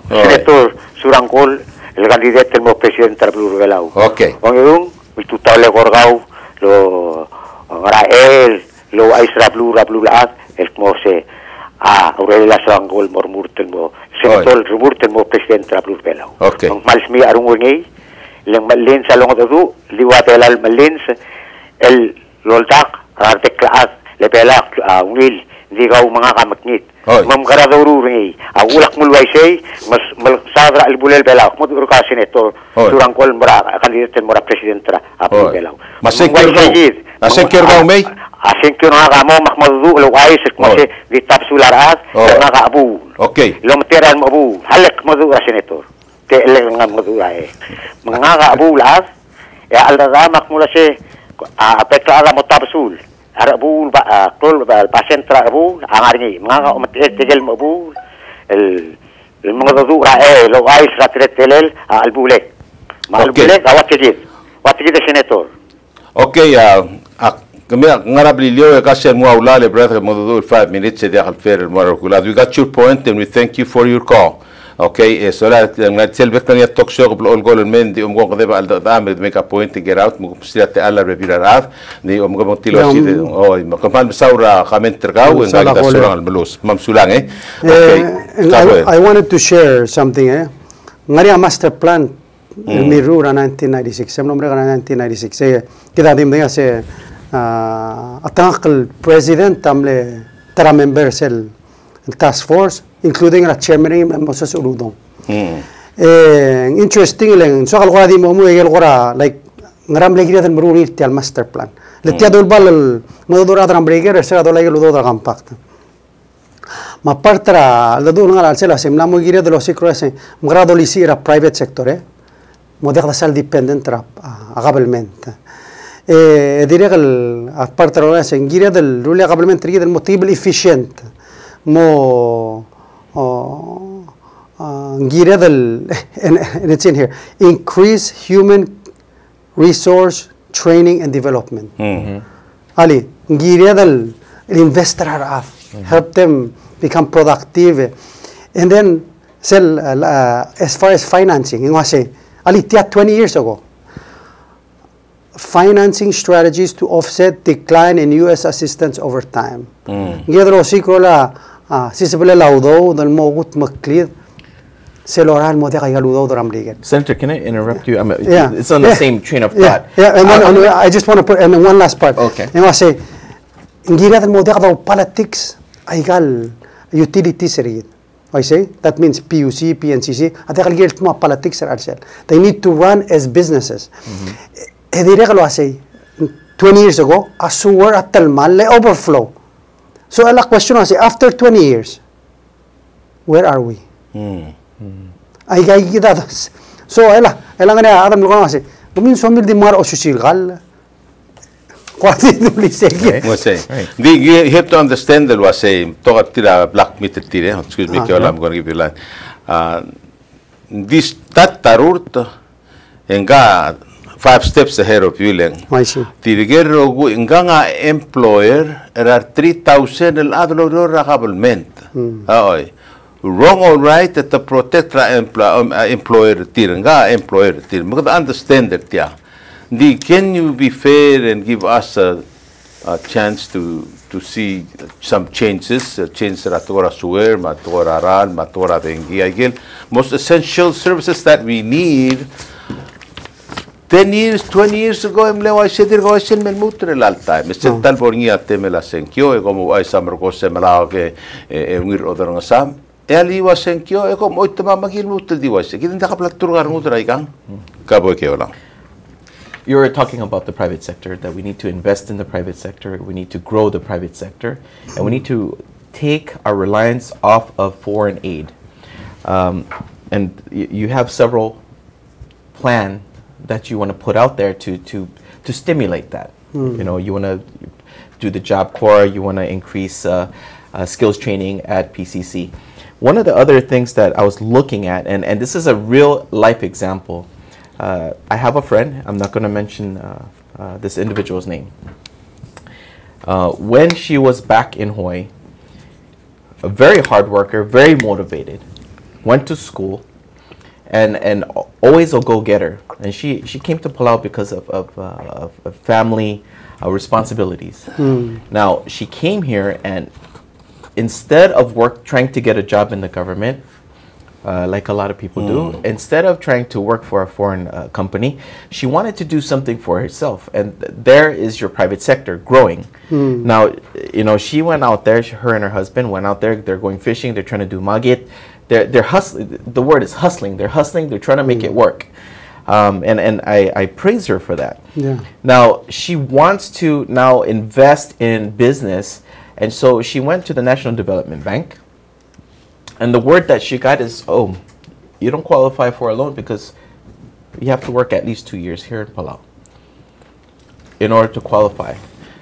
Surangel el candidate el mo president trablur belau.
Okay,
Tutau le gorgau lo rael lo aisra blur laat el mose Aurelia Surangel mormurtel mo senator rumurtel mo president blur belau.
Okay,
malsmi arungi le malin sa long do liwatel al malin el loldak arteklat le belak wil digaw mga kamaknit mam karadoro ringi agulak mulway say mas sadra al bulel belak mo dur ka senator Surangel mora kandidat mora president apol belak
masekir daw may
asekir nga mo mahmadu lo ay sek mo si ditap sularat nga abu.
Okay,
lo materan mo abu halak mo dur senator te le nga mo dur ay mga abu las alramak mula si apekla ala motabsul arabul kol pasentra abul angarni mga umatigil mabul el mga dudu lo ais ratretelel albulek malbulek awat kejit senator.
Okay, kami ngarablilio kasi mo ulale brother mo do 5 minutes de alfer morakulad. We got your point and we thank you for your call. Okay, so la selve kan ya talk show blo gol men di umgo kade ba alda dame make a point to get out mo sila te ala revirar ni umgo mo tilo si de oh mo kapan saura comment tergau en gada surang almelos mam sulang okay.
I wanted to share something ngari master plan Mirura 1996 sa nombre 1996 kita dim dengan se atangkal president tamle tara members el task force including the chairman Moses Urudong. Interesting lang. So kalau di mo el gora like ngaram lagi dan meruni tial master plan. Letia dol bal modora tram breaker sa dol lagi ludo da compact. Ma partra la do ngala sela sem la mo gira de los sectores grado lisi era private sector moderna sal dependent tra government. Direi che a parte la gira del ruolo government del motivo efficient mo gira del and it's in here increase human resource training and development ali gira del investor help them become productive and then sell as far as financing ali 20 years ago financing strategies to offset decline in U.S. assistance over time. Ngedro sikrola sisibele laudo dal mogut maklid seloran mo de kay laudo dram liget.
Senator, can I interrupt you? It's on the same train of thought.
And I just want to put and one last part.
Okay.
And I say ngira dal mo de ka politics ay gal utilities rid. I say that means PUC, PNCC. At kal gelt mo politics are also. They need to run as businesses. Lo hace 20 years ago, asur at talmal le overflow. So la question is, after 20 years, where are we? Ay gaya so ela ngane adam lo kasi. Bumin so mil di mar o susilgal. Kwati duli sege.
You have to understand that was say talk tira black meter tire. Excuse me, I'm going to give you line. This that tarurt enga 5 steps ahead of you lang.
I see.
Tirigero go nga employer era 3,000 el adlo government. Wrong or right that the protect employer tiranga employer tir. Because understand that can you be fair and give us a chance to see some changes, changes ratora suwer, matora ral, matora dengi agil. Most essential services that we need 10 years, 20 years ago, I said, I said, men mutre l'alta. Mr. Talbornia temela senkyo, como ay samar ko se malao ke ngir other nga sam. Ali wa senkyo, como oito mamagil mutre di wase. Kita nda kaplat turgar mutre ikang. Kaboy ke wala.
You were talking about the private sector, that we need to invest in the private sector, we need to grow the private sector, and we need to take our reliance off of foreign aid. And you have several plans that you want to put out there to stimulate that. You know, you want to do the Job Corps, you want to increase skills training at PCC. One of the other things that I was looking at, and this is a real life example, I have a friend, I'm not going to mention this individual's name. When she was back in Hawaii, a very hard worker, very motivated, went to school, and always a go-getter. And she came to Palau because of family responsibilities. Now, she came here, and instead of trying to get a job in the government, like a lot of people do, instead of trying to work for a foreign company, she wanted to do something for herself. And there is your private sector growing. Now, you know, she went out there, her and her husband went out there, they're going fishing, they're trying to do magit. They're hustling. The word is hustling. They're hustling. They're trying to make it work, and I praise her for that.
Yeah.
Now she wants to now invest in business, and so she went to the National Development Bank, and the word that she got is, "Oh, you don't qualify for a loan because you have to work at least 2 years here in Palau." in order to qualify.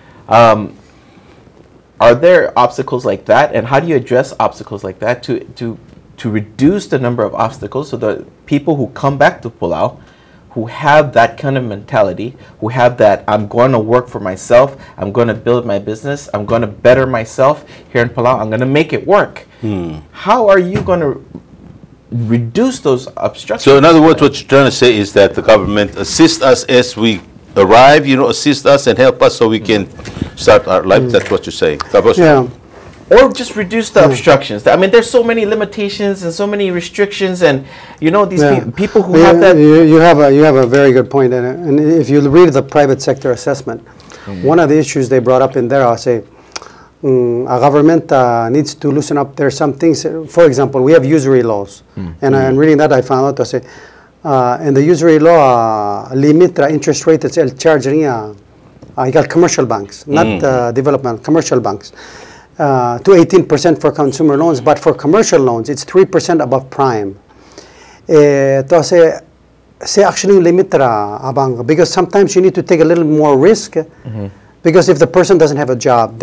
Are there obstacles like that, and how do you address obstacles like that to reduce the number of obstacles so that people who come back to Palau, who have that kind of mentality, who have that I'm going to work for myself, I'm going to build my business, I'm going to better myself here in Palau, I'm going to make it work. How are you going to reduce those obstructions?
So in other words, what you're trying to say is that the government assists us as we arrive, assist us and help us so we can start our life. That's what you're saying.
Yeah.
Or just reduce the obstructions. I mean, there's so many limitations and so many restrictions, and these people who have that.
You have a very good point, and if you read the private sector assessment, one of the issues they brought up in there, I'll say, a government needs to loosen up. There's some things. For example, we have usury laws, and I'm reading that I found out to say, in the usury law, limit the interest rate that's charging. You got commercial banks, not development, commercial banks. To 18% for consumer loans, but for commercial loans, it's 3% above prime. To say actually limit abang, because sometimes you need to take a little more risk, because if the person doesn't have a job,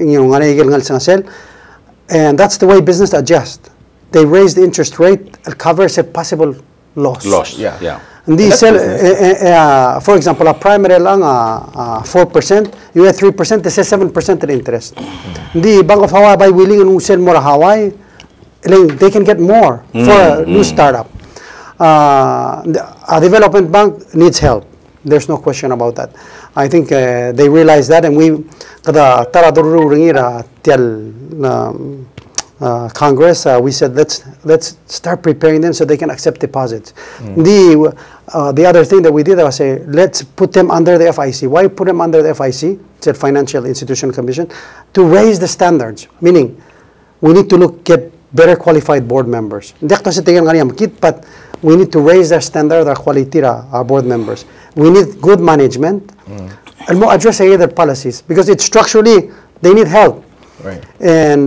and that's the way business adjusts. They raise the interest rate, it covers a possible loss.
Yeah.
For example, a primary lang 4%, you have 3%, they say 7% in interest. The Bank of Hawaii by willing to sell more Hawaii, they can get more for a new startup. A development bank needs help. There's no question about that. I think they realize that, and we kada taraduru ringira tell Congress, we said let's start preparing them so they can accept deposits. The other thing that we did, I was say let's put them under the FIC. Why put them under the FIC? It's a Financial Institution Commission, to raise the standards. Meaning, we need to get better qualified board members. But we need to raise their standard, our quality, our board members. We need good management, and more address their policies, because it's structurally they need help.
Right.
And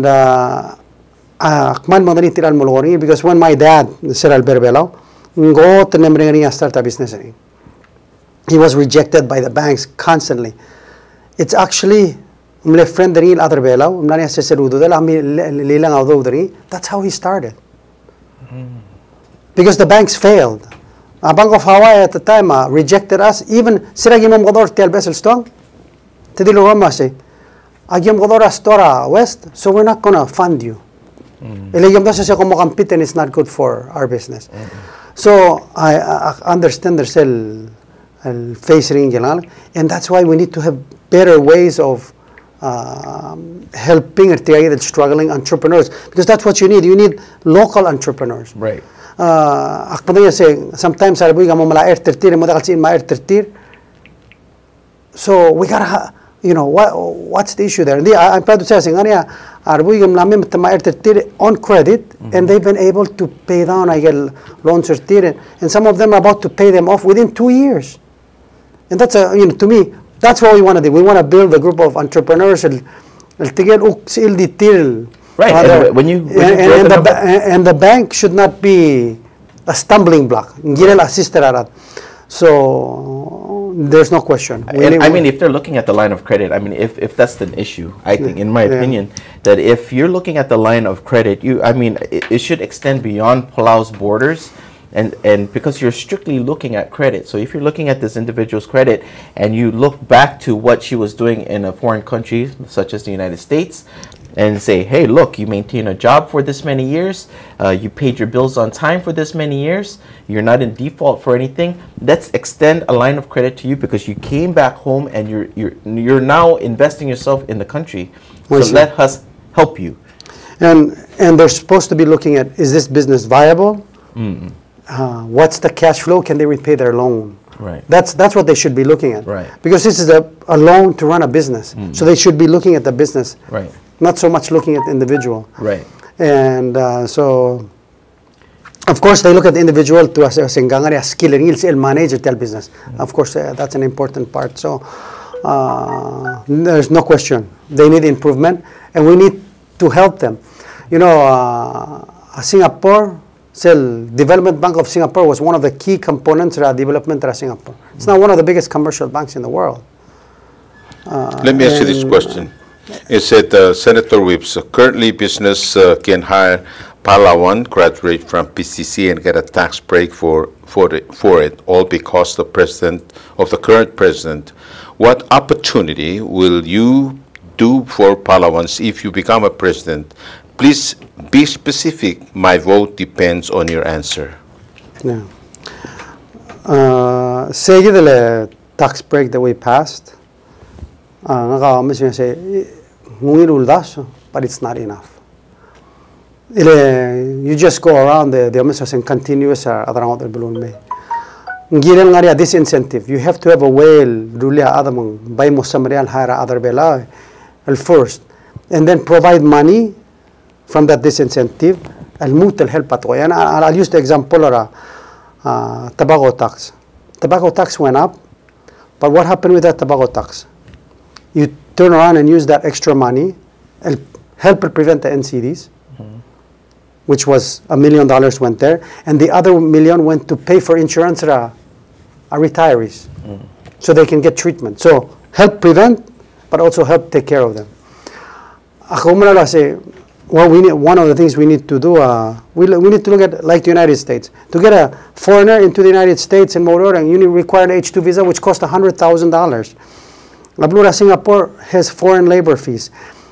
because when my dad, Sir Alberbelo, go to start a business, he was rejected by the banks constantly. It's actually friend other that's how he started. Because the banks failed. Bank of Hawaii at the time rejected us. Even Siragimom Godor Tel Bessel Stong, Tedilo Ramase, Agium Godora Stora West, so we're not going to fund you. It's not good for our business. So I understand there's facing, and that's why we need to have better ways of helping the struggling entrepreneurs, because that's what you need. You need local entrepreneurs.
Right.
Sometimes so we gotta, what's the issue there? I'm proud to say, on credit, and they've been able to pay down loans, and some of them are about to pay them off within 2 years. And that's to me, that's what we want to do. We want to build a group of entrepreneurs. Right. And the bank should not be a stumbling block. So there's no question.
If they're looking at the line of credit, if that's the issue, I think, in my opinion, that if you're looking at the line of credit, it should extend beyond Palau's borders. And because you're strictly looking at credit. So if you're looking at this individual's credit and you look back to what she was doing in a foreign country, such as the United States, and say, hey, look, you maintain a job for this many years, you paid your bills on time for this many years, you're not in default for anything, let's extend a line of credit to you because you came back home and you're now investing yourself in the country. So let us help you.
And they're supposed to be looking at, is this business viable? What's the cash flow? Can they repay their loan?
Right.
That's what they should be looking at.
Right.
Because this is a loan to run a business. So they should be looking at the business.
Right.
Not so much looking at the individual.
Right.
And so, of course, they look at the individual to assess skill and manage the business. Of course, that's an important part. So there's no question. They need improvement, and we need to help them. Singapore, Development Bank of Singapore was one of the key components of development of Singapore. It's now one of the biggest commercial banks in the world.
Let me ask you this question. It said, Senator Whips, currently business can hire Palawan graduate from PCC and get a tax break for it, all because the current president. What opportunity will you do for Palawans if you become a president? Please be specific. My vote depends on your answer.
Yeah. Say the tax break that we passed. But it's not enough. You just go around the continuous around the balloon. Disincentive. You have to have a whale by other bela first, and then provide money from that disincentive. And I'll use the example of tobacco tax. Tobacco tax went up, but what happened with that tobacco tax? You turn around and use that extra money and help prevent the NCDs, which was $1 million went there, and the other $1 million went to pay for insurance retirees, so they can get treatment. So help prevent, but also help take care of them. Well, one of the things we need to do, we need to look at, like the United States. To get a foreigner into the United States and you require an H-2 visa, which costs $100,000. Singapore has foreign labor fees.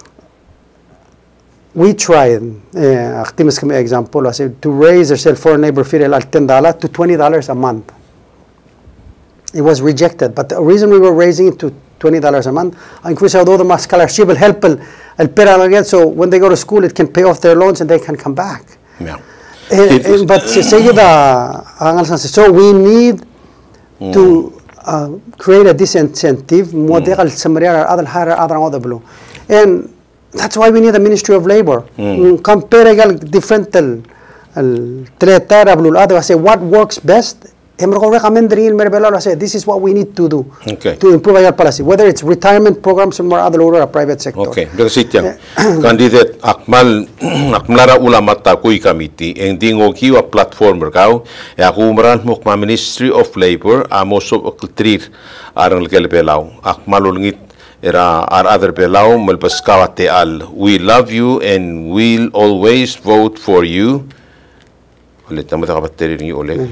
We tried, example, to raise the foreign labor fee from $10 to $20 a month. It was rejected, but the reason we were raising it to $20 a month, increase although the scholarship will help so when they go to school, it can pay off their loans and they can come back.
Yeah.
But so we need to create a disincentive, and that's why we need a Ministry of Labor. Compare different what works best. This is what we need to do to improve our policy, whether it's retirement programs or other or private sector.
Okay, because candidate akmara ulamata kui committee and dingo kiwa platform berkau ya kumran mukma Ministry of Labor amoso okutrir arang kelbelau akmalulngit era other belau melpaskawate al. We love you and we'll always vote for you. Ulit naman kapatid ni Oleg.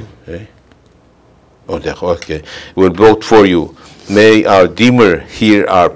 Okay, we'll vote for you. May our Deemer hear our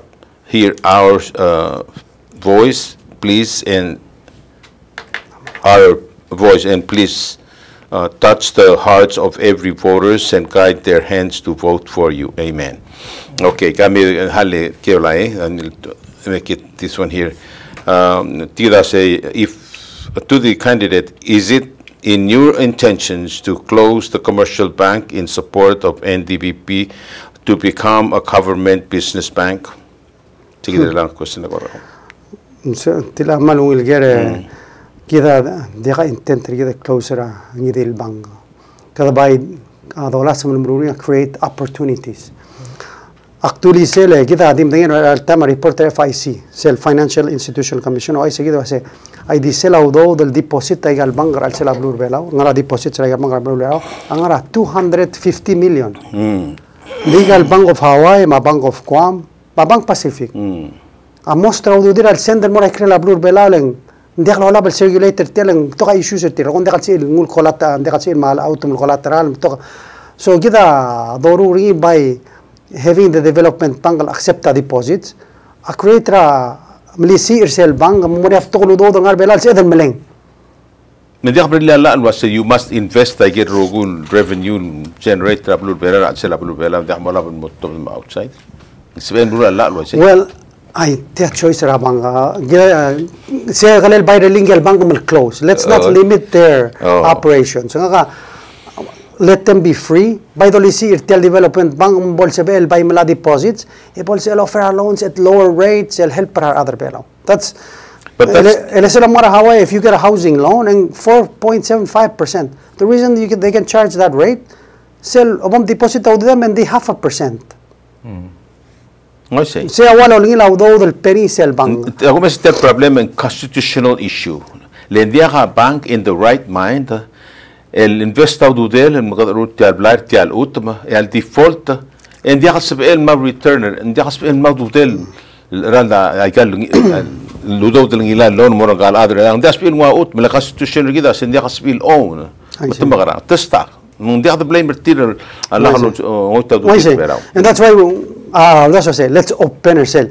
voice, please, and our voice, and please touch the hearts of every voters and guide their hands to vote for you. Amen. Okay, kami hali keolai, and make it this one here. Tira say, if to the candidate, is it in your intentions to close the commercial bank in support of NDBP to become a government business bank? Sige lang question na ko.
Tila malungil gere kita dia intent kita closer ngidil bank. Kada by adola samulmururi create opportunities. Actually sele kita adim dengan altama report FIC, Self Financial Institution Commission, o ay seguido ase ay disela udo del deposit ay gal bank al sela blur belao ngara deposit sa gal bank al blur belao angara 250 million. Legal Bank of Hawaii, ma Bank of Guam, ma Bank Pacific. A mostra udo dir al sender mora krela blur belao leng ndek la bel circulator teleng to kay issues tir kon ndek sil ngul kolata ndek sil mal auto collateral to. So kita doruri by having the development bank accept the deposits, a create milisi irsel bank muna toklo do ngar belal sa edan meleng.
Nandiyak brilala was you must invest I get rogun revenue generate blue bela at sela blue bela ndak mo labon mo to outside. Seben brilala was.
Well, I take choice ra bang say kalel by the legal bank will close. Let's not limit their operations. So let them be free. By the lisi irtel development bank bolsebel by mala deposits, e bolsel offer loans at lower rates, will help our other bello. That's if you get a housing loan and 4.75%. The reason they can charge that rate, sell abom deposit out them and they 0.5%.
I see.
Say awalo lingi laudo del peri sell bank.
Ako mas the problem and constitutional issue. Lendia ka bank in the right mind. El investado del el magadrut al blar tial utma el default and dia kasbel ma returner and dia kasbel ma hotel randa ay kal ludo del ngila lon mo gal adre ang dia kasbel wa ut mala constitution gida sin dia kasbel own matmagara testa nung dia the blame returner Allah lo ota do
and that's why that's what I say, let's open ourselves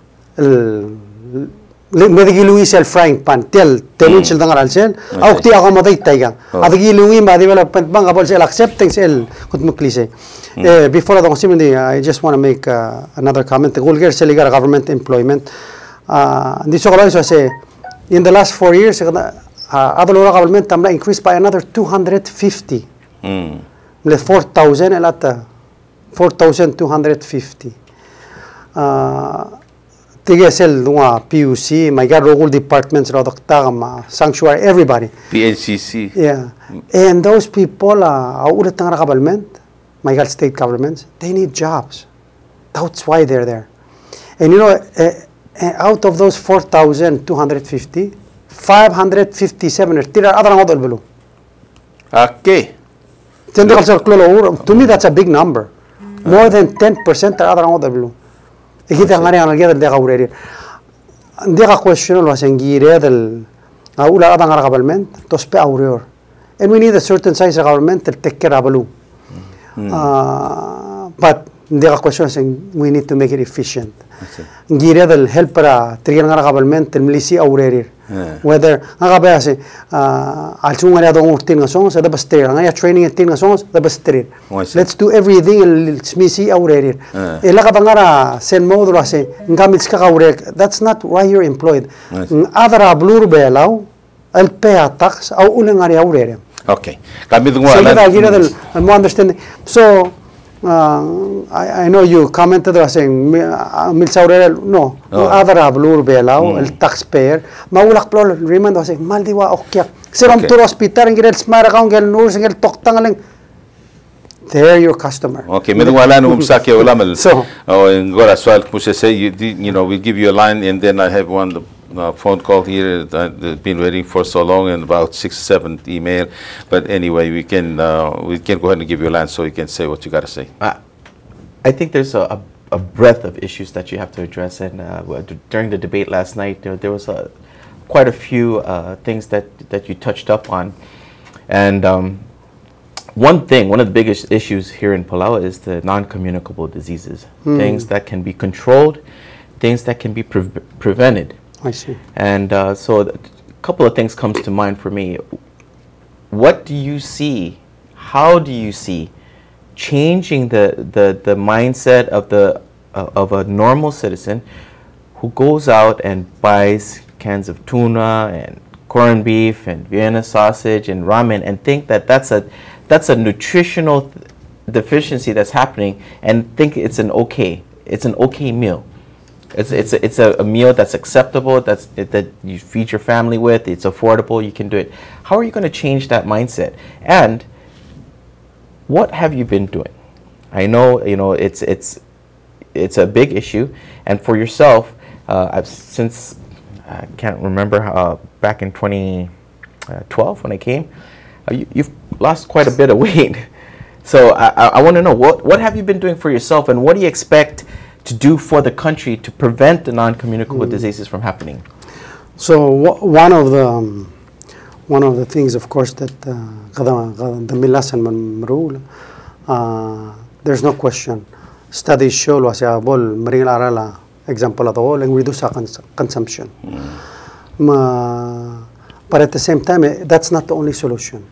medigi Luis el frying pan telun sel dangar sel au ti ako maday taiga adigi Luis ma development bang abol sel accepting sel kut muklise before the simindi I just want to make another comment the gulger seligar government employment this so say in the last 4 years other government tamna increased by another 250 le 4,000 elata 4,250 TGSL dunga PUC, my God, local departments, sanctuary, everybody.
PNCC.
Yeah, and those people, my God, state governments, they need jobs. That's why they're there. And you know, out of those 4,250, 557 are other below.
Okay.
To me, that's a big number. More than 10% are other below. Kita ngari ang lagi ada kaureri. Dia ka question lo sengire del ula ada ngara government to spe aureur. And we need a certain size of government to take care of alu. But dia ka question seng we need to make it efficient. Ngire del help para trigan ngara government del milisi aureri. Whether nga ba se al sungari adong urtin nga songs da bastir nga training tin nga songs da bastir. Let's do everything milisi aureri. Ela ka bangara sen modulo se ngamits ka aurek. That's not why you're employed. Adara blur belaw el pay tax au ulangari aureri.
Okay. Kami dungo
alam. Understand. So I know you commented saying milsaurel no other ablur belaw el taxpayer maulak plol remind saying maldiwa okyak seram to hospital ngel smara ka ngel nurse ngel toktangaling they're your customer.
Okay, me wala no umsaki wala mal so ngora swal puse say you know we give you a line and then I have one phone call here that been waiting for so long and about 6 or 7 email, but anyway we can go ahead and give you a line so you can say what you got to say.
I think there's a breadth of issues that you have to address, and during the debate last night there was quite a few things that you touched up on, and one of the biggest issues here in Palau is the non-communicable diseases, things that can be controlled, things that can be prevented.
I see. And
so a couple of things comes to mind for me. What do you see? How do you see changing the mindset of a normal citizen who goes out and buys cans of tuna and corned beef and Vienna sausage and ramen and think that that's a nutritional deficiency that's happening and think it's an okay meal. It's a meal that's acceptable, that you feed your family with, it's affordable, you can do it. How are you going to change that mindset? And what have you been doing? I know, it's a big issue, and for yourself, since I can't remember back in 2012 when I came, you've lost quite a bit of weight. So I want to know what have you been doing for yourself, and what do you expect to do for the country to prevent the non-communicable diseases from happening?
So one of the things, of course, that the milasan rule, there's no question. Studies show example at all and reduce consumption. But at the same time, that's not the only solution.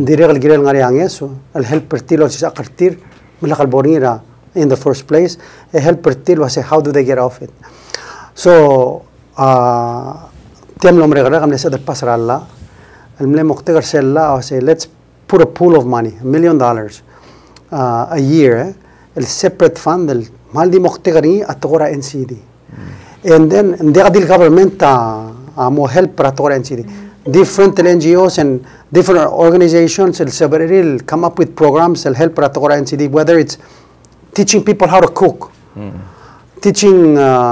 Help in the first place, a helper till was how do they get off it? So, let's put a pool of money, $1 million a year, a separate fund, maldi moktegari atogora NCD. And then the government more help para atogora NCD. Different NGOs and different organizations will come up with programs that help para atogora NCD, whether it's teaching people how to cook, teaching,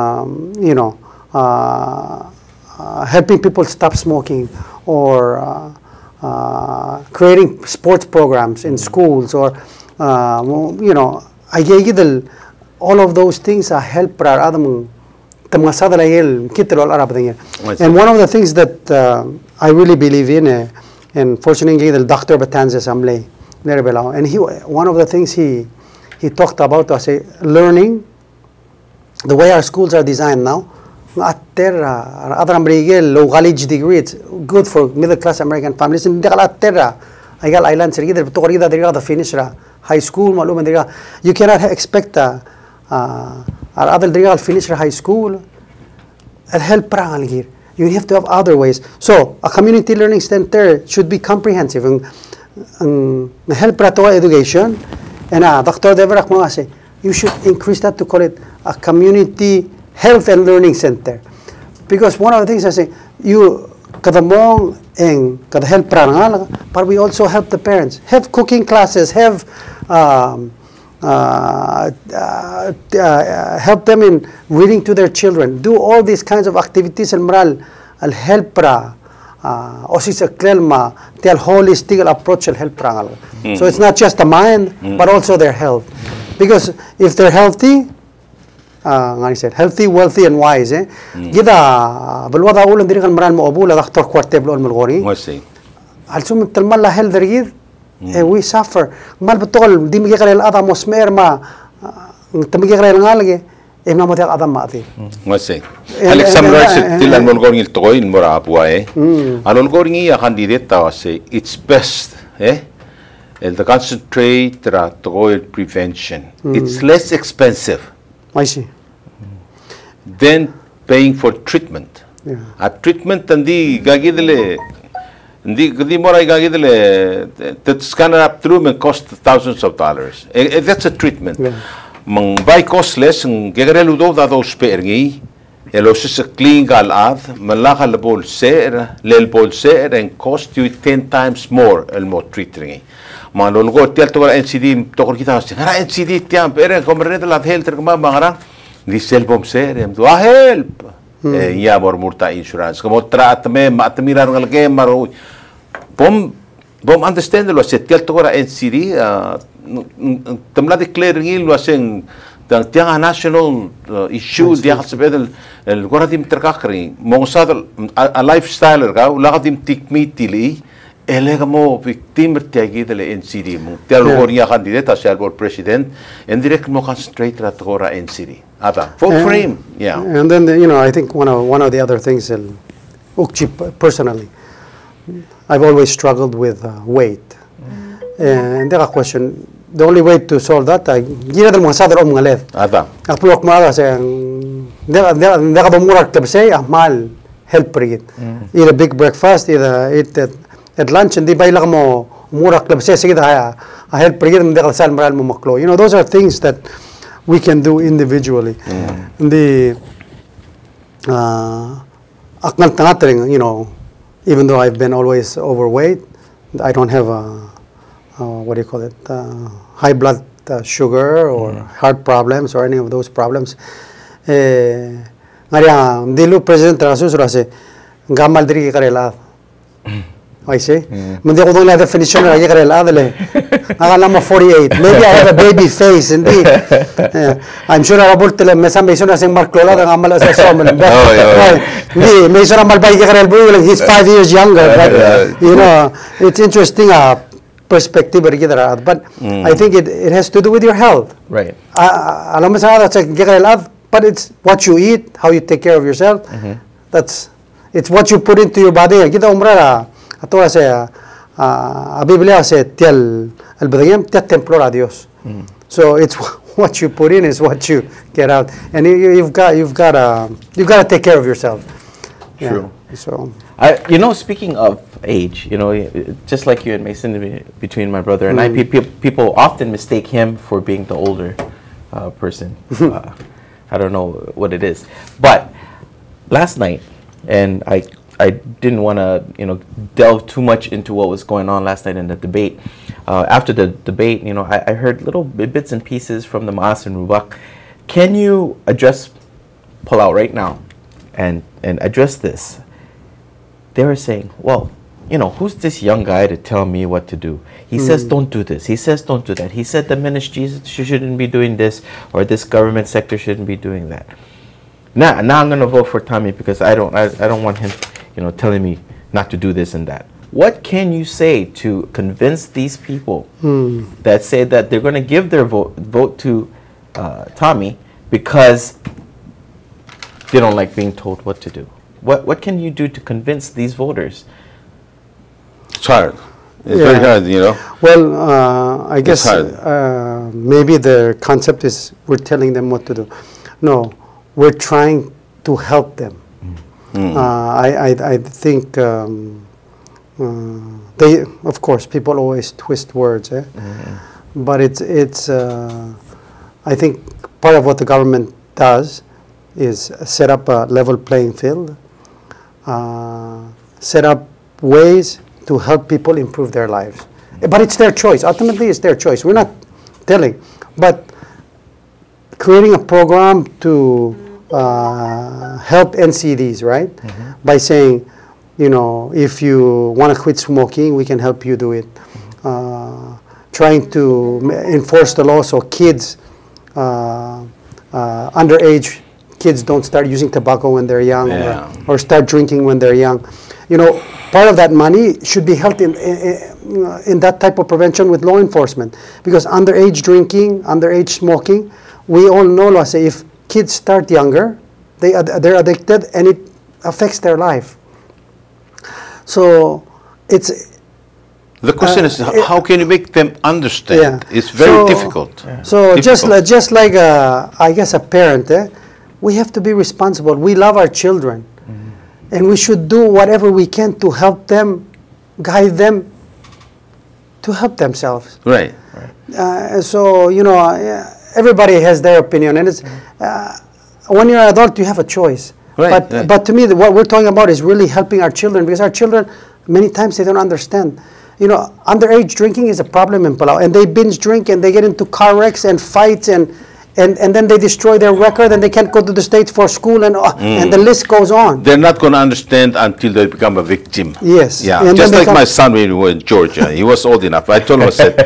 helping people stop smoking, or creating sports programs in schools, or, I all of those things are help para adam tamasada lahil kitro arab thing. And one of the things that I really believe in and fortunately the Dr. Batan's assembly and one of the things he talked about was learning the way our schools are designed now. Other American low college degree, it's good for middle class American families. In the island, the finish high school, you cannot expect other finish high school. Help here. You have to have other ways. So a community learning center should be comprehensive and help education. And Dr. Deverak say you should increase that to call it a community health and learning center, because one of the things I say you kadamong and kada help but we also help the parents, have cooking classes, have help them in reading to their children, do all these kinds of activities and moral al help osisa klelma tel holistic approach al help so it's not just the mind but also their health, because if they're healthy healthy, wealthy, and wise. Gida بالوضع أقول إن دريق المران مقبولة دكتور كوارتي بلون ملغوري.
ماشي.
هالسوم تلمال لا هل دريد we suffer. مال بتقول دي مجيء غير الأذى مسمير ما تمجيء غير الغالجة إما متى الأذى ما أذي.
ماشي. هل summarize تلا الملغوري التقوي المرأة بواي. الملغوري يا candidate تاسي it's best. The concentrate تقوي prevention. It's less expensive.
I see.
Then paying for treatment. A treatment and the more I the scanner up through may cost thousands of dollars. That's a treatment. Mang buy costless and gegarelu do da those peringi. Elos clean gal ad, malaka le bol ser, lel bol ser and cost you 10 times more el mo treating. Malol go tel to NCD to kita ngara NCD tiam pere komre la health kama mangara di selbom ser em do help ya bor murta insurance como trat me matmirar ngal ke maru bom understand lo se tel to NCD tamla declare ngil lo sen tiang national issue dia sebedel el goradim terkakri monsad a lifestyle ga lagadim tikmitili elegamo victim tiagidele NCD mo telgoria candidata selbor president and direct mo concentrate at gora NCD ada vote for him.
And then I think one of the other things personally I've always struggled with weight and the question the only way to solve that gina del monsadro ngaled
ada
apurok mara sayang daga bamurak tabsay ahmal help rid eat a big breakfast eat at lunch and di bay lang mo murak tabsay sige da help rid and daga sal maral mo maklo. Those are things that we can do individually. The aknal tangatring, even though I've been always overweight, I don't have what do you call it, high blood sugar or heart problems or any of those problems. Ngaria dilu president rasusura se gamal diri karela. I say, mandi ko dong la definition na ye karela dele. Akala mo 48. Maybe I have a baby face indeed. I'm sure abol tele mesa meison asing marklola da gamal sa somel. Ni meison amal bay karel bu he's 5 years younger, but it's interesting perspective but I think it has to do with your health.
Right.
Alam mo sa but it's what you eat, how you take care of yourself. It's what you put into your body. Kita umrara ato sa Biblia say tiel el bedayem te templor a Dios. So it's what you put in is what you get out, and you've got to take care of yourself.
True.
So
speaking of age, just like you and Mason, between my brother and I, people often mistake him for being the older person. I don't know what it is, but last night, and I didn't want to delve too much into what was going on last night in the debate. After the debate, I heard little bits and pieces from the Maas and Rubak. Can you pull out right now and address this? They were saying, well, you know, who's this young guy to tell me what to do? He says don't do this. He says don't do that. He said the ministries shouldn't be doing this, or this government sector shouldn't be doing that. Now I'm going to vote for Tommy because I don't want him, you know, telling me not to do this and that. What can you say to convince these people that say that they're going to give their vote to Tommy because they don't like being told what to do? What can you do to convince these voters?
It's hard. It's very hard, you know.
Well, I guess maybe the concept is we're telling them what to do. No, we're trying to help them. I think they, of course, people always twist words, but it's. I think part of what the government does is set up a level playing field, set up ways to help people improve their lives. But it's their choice. Ultimately, it's their choice. We're not telling. But creating a program to help NCDs, right? By saying, you know, if you want to quit smoking, we can help you do it. Trying to enforce the law so kids, underage kids don't start using tobacco when they're young, or start drinking when they're young. You know, part of that money should be held in that type of prevention with law enforcement, because underage drinking, underage smoking, we all know, let's say, if kids start younger, they're addicted and it affects their life. So it's
the question is how can you make them understand? It's very difficult.
So just like I guess a parent, we have to be responsible. We love our children. And we should do whatever we can to help them, guide them to help themselves.
Right.
So, you know, everybody has their opinion. And it's, when you're an adult, you have a choice.
Right.
But to me, what we're talking about is really helping our children, because our children, many times, they don't understand. You know, underage drinking is a problem in Palau. And they binge drink and they get into car wrecks and fights and then they destroy their record and they can't go to the States for school and the list goes on.
They're not going to understand until they become a victim.
Yes.
Yeah. And just like my son when we were in Georgia. He was old enough. I told him, I said,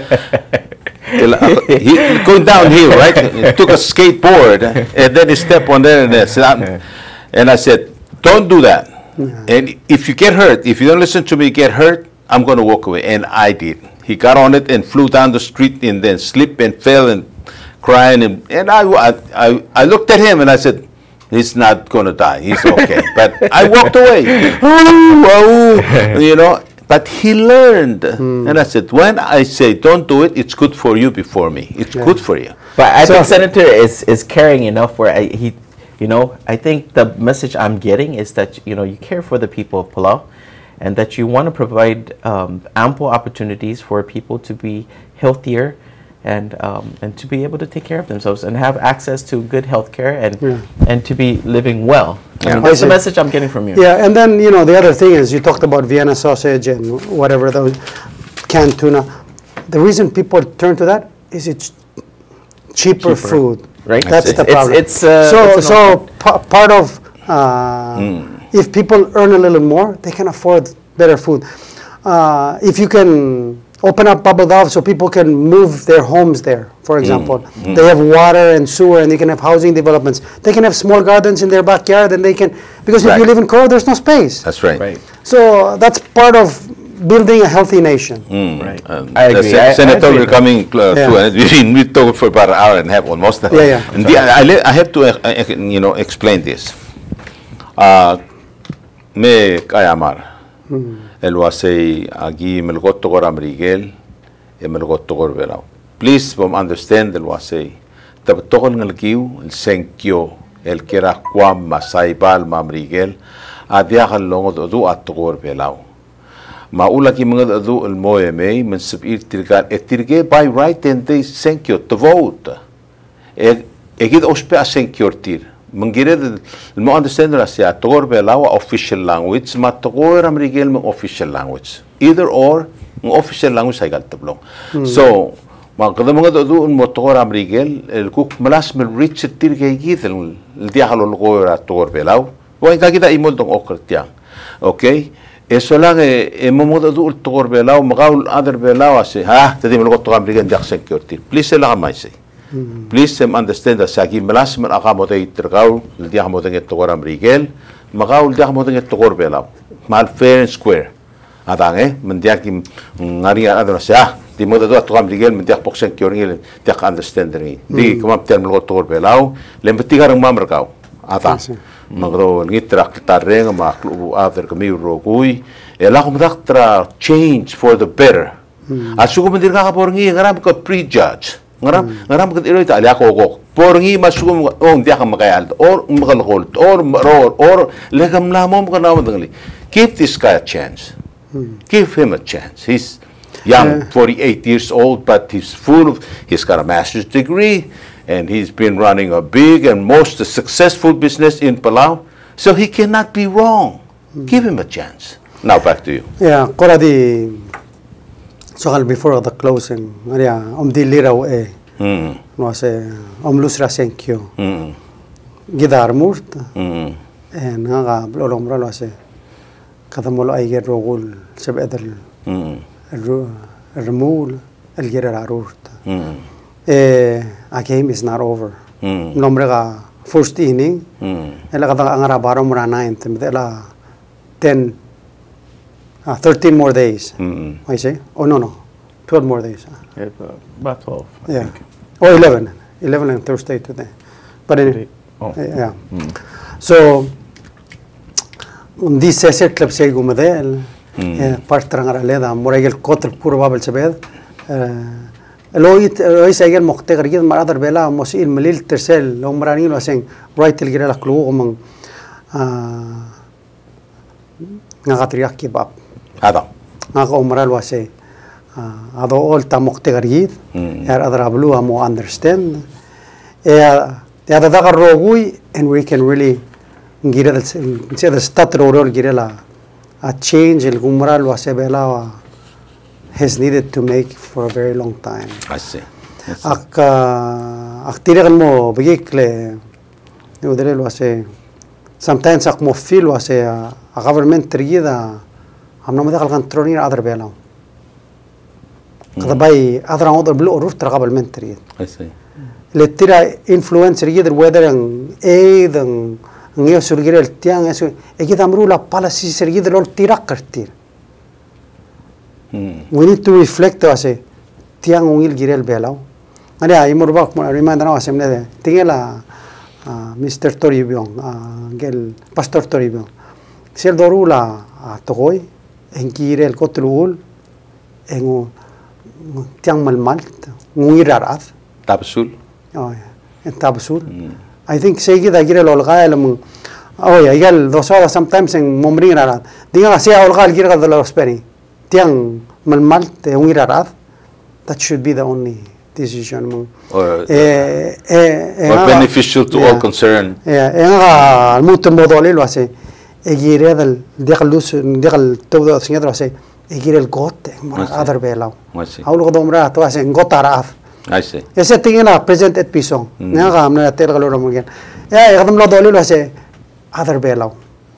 he going downhill, right? He took a skateboard and then he stepped on there and I said, don't do that. And if you get hurt, if you don't listen to me, get hurt, I'm going to walk away. And I did. He got on it and flew down the street and then slipped and fell and crying, and I looked at him and I said, he's not going to die, he's okay. But I walked away, you know, but he learned. And I said, when I say don't do it, it's good for you before me. It's good for you.
But I think Senator is caring enough where he, you know, I think the message I'm getting is that, you know, you care for the people of Palau and that you want to provide ample opportunities for people to be healthier and to be able to take care of themselves and have access to good health care and to be living well. I mean, that's the message I'm getting from you.
Yeah, and then, you know, the other thing is you talked about Vienna sausage and whatever, those canned tuna. The reason people turn to that is it's cheaper food.
Right?
That's the problem. So part of, if people earn a little more, they can afford better food. If you can open up bubble valves so people can move their homes there, for example. They have water and sewer and they can have housing developments. They can have small gardens in their backyard and they can, because if you live in Koro, there's no space.
That's right.
So that's part of building a healthy nation.
Right. I agree.
Senator, we're coming to it. We talked for about an hour and a half almost. And I have to, you know, explain this. Me kayamar. El wasay agi melgot togor amrigel e melgot togor velau. Please understand el wasay. Tab togor ngalgiu el senkyo el kera kwam masaybal mamrigel adiagal longo do at togor velau. Maula ki mga do el moeme men subir tirgal etirge by right and they senkyo to vote. Egid ospe a senkyo tir. Menggired mo understand la sia togor belawa official language ma togor amrigel mo official language either or mo official language ay galtablong so ma kada mga do mo togor amrigel el kuk malas mel rich tirgay gid el diahalo togor belaw wa ka kita imol tong okrtiang okay eso lang momoda du tokor belao magaul other belao ase ha tadi mo ko American dak security please la kamay say please understand that sagi melas man akamote terkau dia akamote nget tokor American magaul dia akamote nget tokor belao mal fair and square adange mendiakim ngari ada sa di moda do tokor American mendiak poksen kyoring dia understand di kamap term lo tokor belao lembetigar mamrkau ata magro ngitrak tareng maklu after kami rogui ela kumdaktra change for the better asugo mendir ka porngi ngaram ka prejudge ngaram ka ilo ita ala ko porngi masugo on dia ka makayal or makalkol or legam lamom ka naman dali give this guy a chance give him a chance he's young 48 years old but he's got a master's degree and he's been running a big and most successful business in Palau, so he cannot be wrong. Give him a chance. Now back to you.
Yeah, koradi soal before the closing. Yeah, di liraw no se lusra senkyo. Gidar murt. And nga blolong bralo se kadamolo ay gerogul sebedel. Remul el gerarurt. A game is not over. Nombre first inning. Ela kata angara baro mura ninth. Ela 13 more days. I say. Oh no, 12 more days.
About 12. I think.
Or 11. 11 on Thursday today. But anyway, yeah. So this set club say gumadel. Part angara leda moragel kotel puro babel sebed. لو يسأجل مختار جد مع أدر بلا مسئول مليل ترسل لو مرانين واسين رايت الجرا لخلوه من نغطريا كباب
هذا
نغو مرال واسي هذا أول تا مختار جد يا أدر أبلوها مو understand يا هذا ذا الروغوي and we can really نجير نسيد start رورور جرا لا a change الجمرال واسي بلا has needed to make for a very long time.
I see.
Ak tirakan mo bigik le udere lo ase sometimes ak mo feel lo ase a government trigida amna mo dakal kan troni other bela. Kada bay other blue or tra government trigid.
I see.
Le tira influence trigid whether ang aid ang ngio surgir el tiang eso egida amru la policy trigid lo tira kartir. We need to reflect to ase tiang ungil girel belao. Ani ay morbak remind na asem ne tingela Mr. Toribiong gel Pastor Toribiong. Sel dorula togoy en girel kotlul en tiang malmalt ngirarat
tabsul.
Oh en tabsul. I think segi da girel olga el oh ya gel dosa sometimes en momringarat. Diga sea olga el girel de los peri. Tiang malmalt ungirarat. That should be the only decision.
Or beneficial to all concerned.
Yeah, mucho modelo lo hace. Egire del degal todo señor lo hace. Egire el gote, other belao. Aulo domra to hace gotarat.
I see.
Ese tiene la present at piso. Naga amna tel galo romugen. Gadam lo dolo lo hace other belao.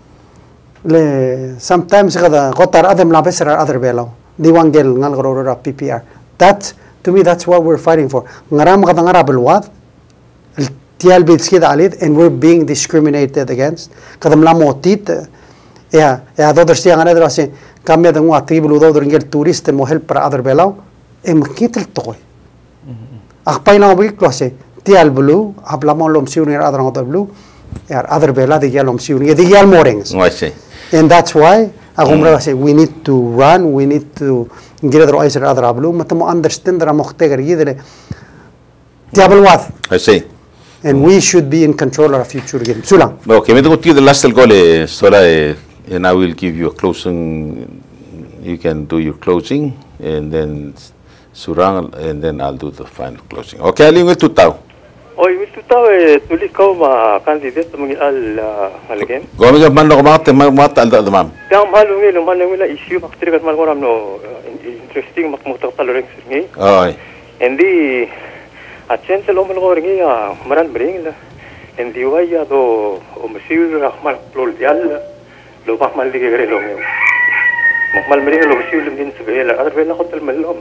Le sometimes kada gotar adam la besra other belao. Diwangel ngal goro PPR. That to me that's what we're fighting for. Ngaram kada ngara belwad. El tial bits kida alid and we're being discriminated against. Kadam la motit. Other sia ngana dro se cambia de un tribu do ngel turista mo help para other belao. Kitel toy. Akpay lang big klase. Tial blue hablamos lom siuni other blue. Other bela de yalom siuni de yal morings.
I see.
And that's why I say we need to run, we need to get other eyes other ablu, matamo understand that mohtegar yidele tiabelwat.
I see.
And we should be in control of our future game. Sulang.
Okay, me to the last goal sola and I will give you a closing. You can do your closing and then Surangel and then I'll do the final closing. Okay, Aling will tutao.
Oy, will tutao tulis ko ma candidate mong alagem.
Gawin ka man ko mat alda damam.
Tang malungi la issue maktrikat man ko ramno interesting makmutak taloreng ngi.
Oy.
Endi a chance lo mo ko ngi maran bring la. Endi wa ya do o masiu rahmal plol dial lo pak mal dige gre lo ngi. مقبل مرينا لو بسيول من سبيلا أدر بيلا قتل ملهم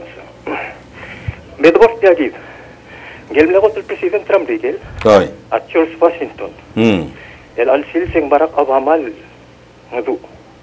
مدبر تياجيد قال لي قتل البريسيدنت ترامب ريجل أتشارلز واشنطن الألسيل سين باراك أوباما ngadu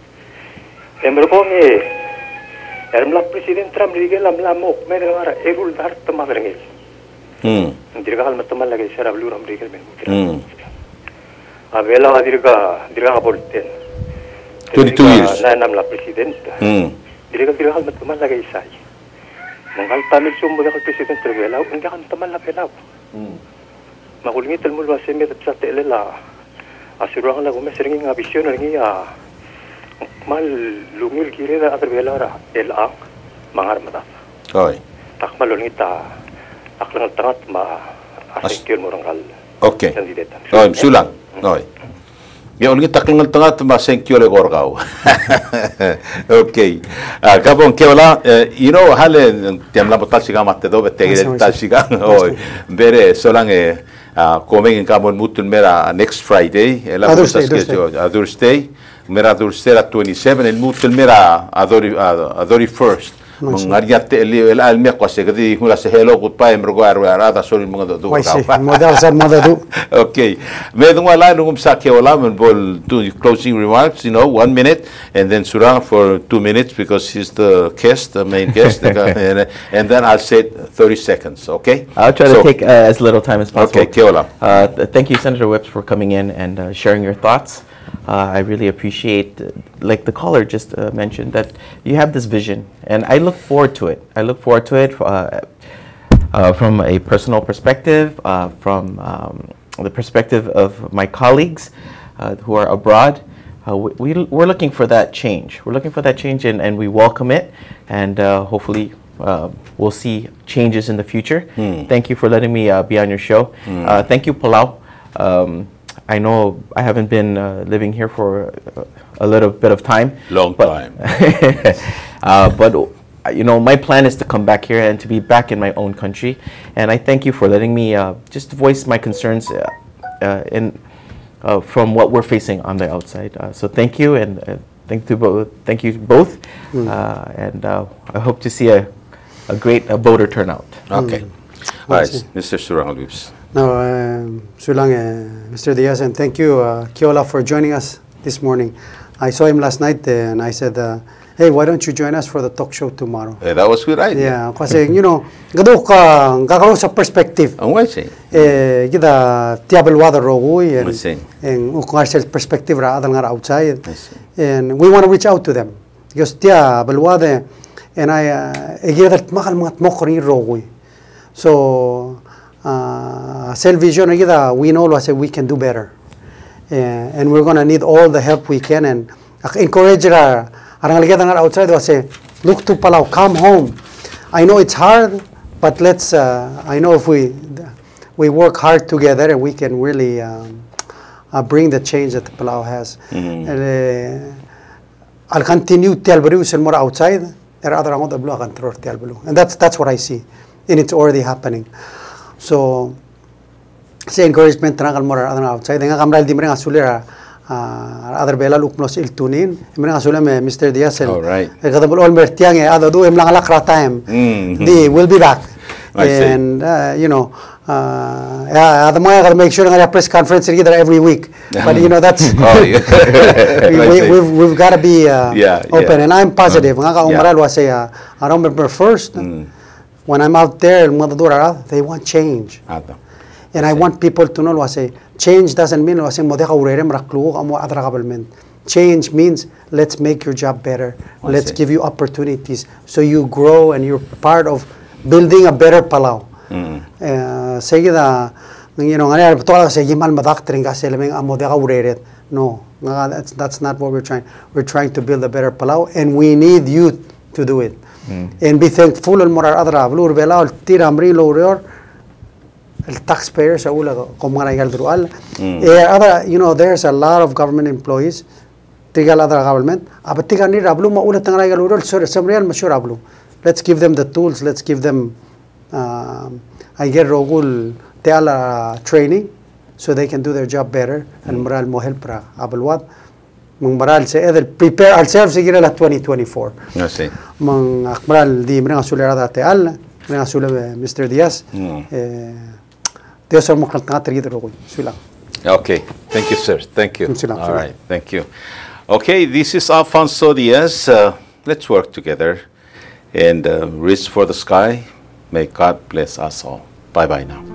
emrokone ermla president Trump rigel amla mok mere ngara erul dar tamagrengel dirga hal matamal lagay sara bluram rigel men avela dirga bolten
22 years
na namla president dirga hal matamal lagay sai mangal tamil sumbo kal president revela unga kan tamal la pelaw magulingit el mulwa se met sa telela asirang la gume sering nga vision ngi mal lumil kire da adar velara el ang mangar mata
oi
takmal longita aklang tangat ma asikir morangal
okay oi sulang oi ya ulgi taklang tangat ma senkyo le gorgao okay kabon kewala you know hale tiamla botal siga matte do betege tal siga oi bere solange coming in Carbon Mutul Mera next Friday, Thursday, Mera Thursday at 27, and Mutul Mera Adori first. Mangariate el alme kwase kadi hula se hello goodbye mrogo arada soli mga do.
Model san moda do.
Okay. Medung wala nungum sa wala men bol do closing remarks, you know, 1 minute, and then Surang for 2 minutes because he's the guest, the main guest, and then I'll say 30 seconds. Okay.
I'll try to take as little time as possible.
Okay. Wala.
Thank you, Senator Whips, for coming in and sharing your thoughts. I really appreciate, like the caller just mentioned, that you have this vision, and I look forward to it. I look forward to it from a personal perspective, from the perspective of my colleagues who are abroad. We're looking for that change. We're looking for that change, and we welcome it, and hopefully we'll see changes in the future. Thank you for letting me be on your show. Thank you, Palau. I know I haven't been living here for a little bit of time.
Long time.
But you know, my plan is to come back here and to be back in my own country. And I thank you for letting me just voice my concerns from what we're facing on the outside. So thank you, and thank you both. And I hope to see a great voter turnout.
Okay. All right, Mr. Surangel.
Now, Sulang, Mr. Diaz, and thank you, Kiola, for joining us this morning. I saw him last night and I said, hey, why don't you join us for the talk show tomorrow?
Yeah, that was good idea.
Yeah, kasi, you know, gado ka sa perspective.
Ang wajing.
Kita tiabel wada rogoy and ukar perspective ra adal ngar outside. And we want to reach out to them. Because tiabel wada and I gida makal mga mokri rogoy. So, vision we know we can do better, and we're gonna need all the help we can, and encourage our outside look to Palau, come home. I know it's hard, but let's I know if we work hard together, we can really bring the change that Palau has. I'll continue and more outside, and that's what I see, and it's already happening. So, say encouragement tanagal more outside. Nga kamral di mereng asulera other bela luknos iltunin. Mereng asulera me Mr. Diaz.
All right.
Kadabul all mertiang ado do emlang alakra time. Di will be back. And you know, the moya gotta make sure nga press conference together every week. But you know that's we've got to be open. And I'm positive. Nga ka umaral was say I remember first. When I'm out there, they want change. And I want people to know, change doesn't mean change means let's make your job better. Let's give you opportunities so you grow and you're part of building a better Palau. No, that's not what we're trying. We're trying to build a better Palau, and we need you to do it. And be thankful al morar adra blur bela al tiramri lorior el taxpayers aula komara gal drual other, you know, there's a lot of government employees tigal other government abatiga ni rablu ma ula tangra gal lorior samrial mashur ablu. Let's give them the tools, let's give them I get rogul teala training so they can do their job better and moral mo help ra abulwat Mengbaral sa either prepare ourselves siguro la 2024.
Sí.
Meng akbaral di mereka sulerada teal, mereka suler Mr. Diaz. Dios orang makan tengah tergitu rokoi. Sulang.
Okay, thank you, sir. Thank you.
Sulang,
All
sulang.
right, thank you. Okay, this is Alfonso Diaz. Let's work together and reach for the sky. May God bless us all. Bye-bye now.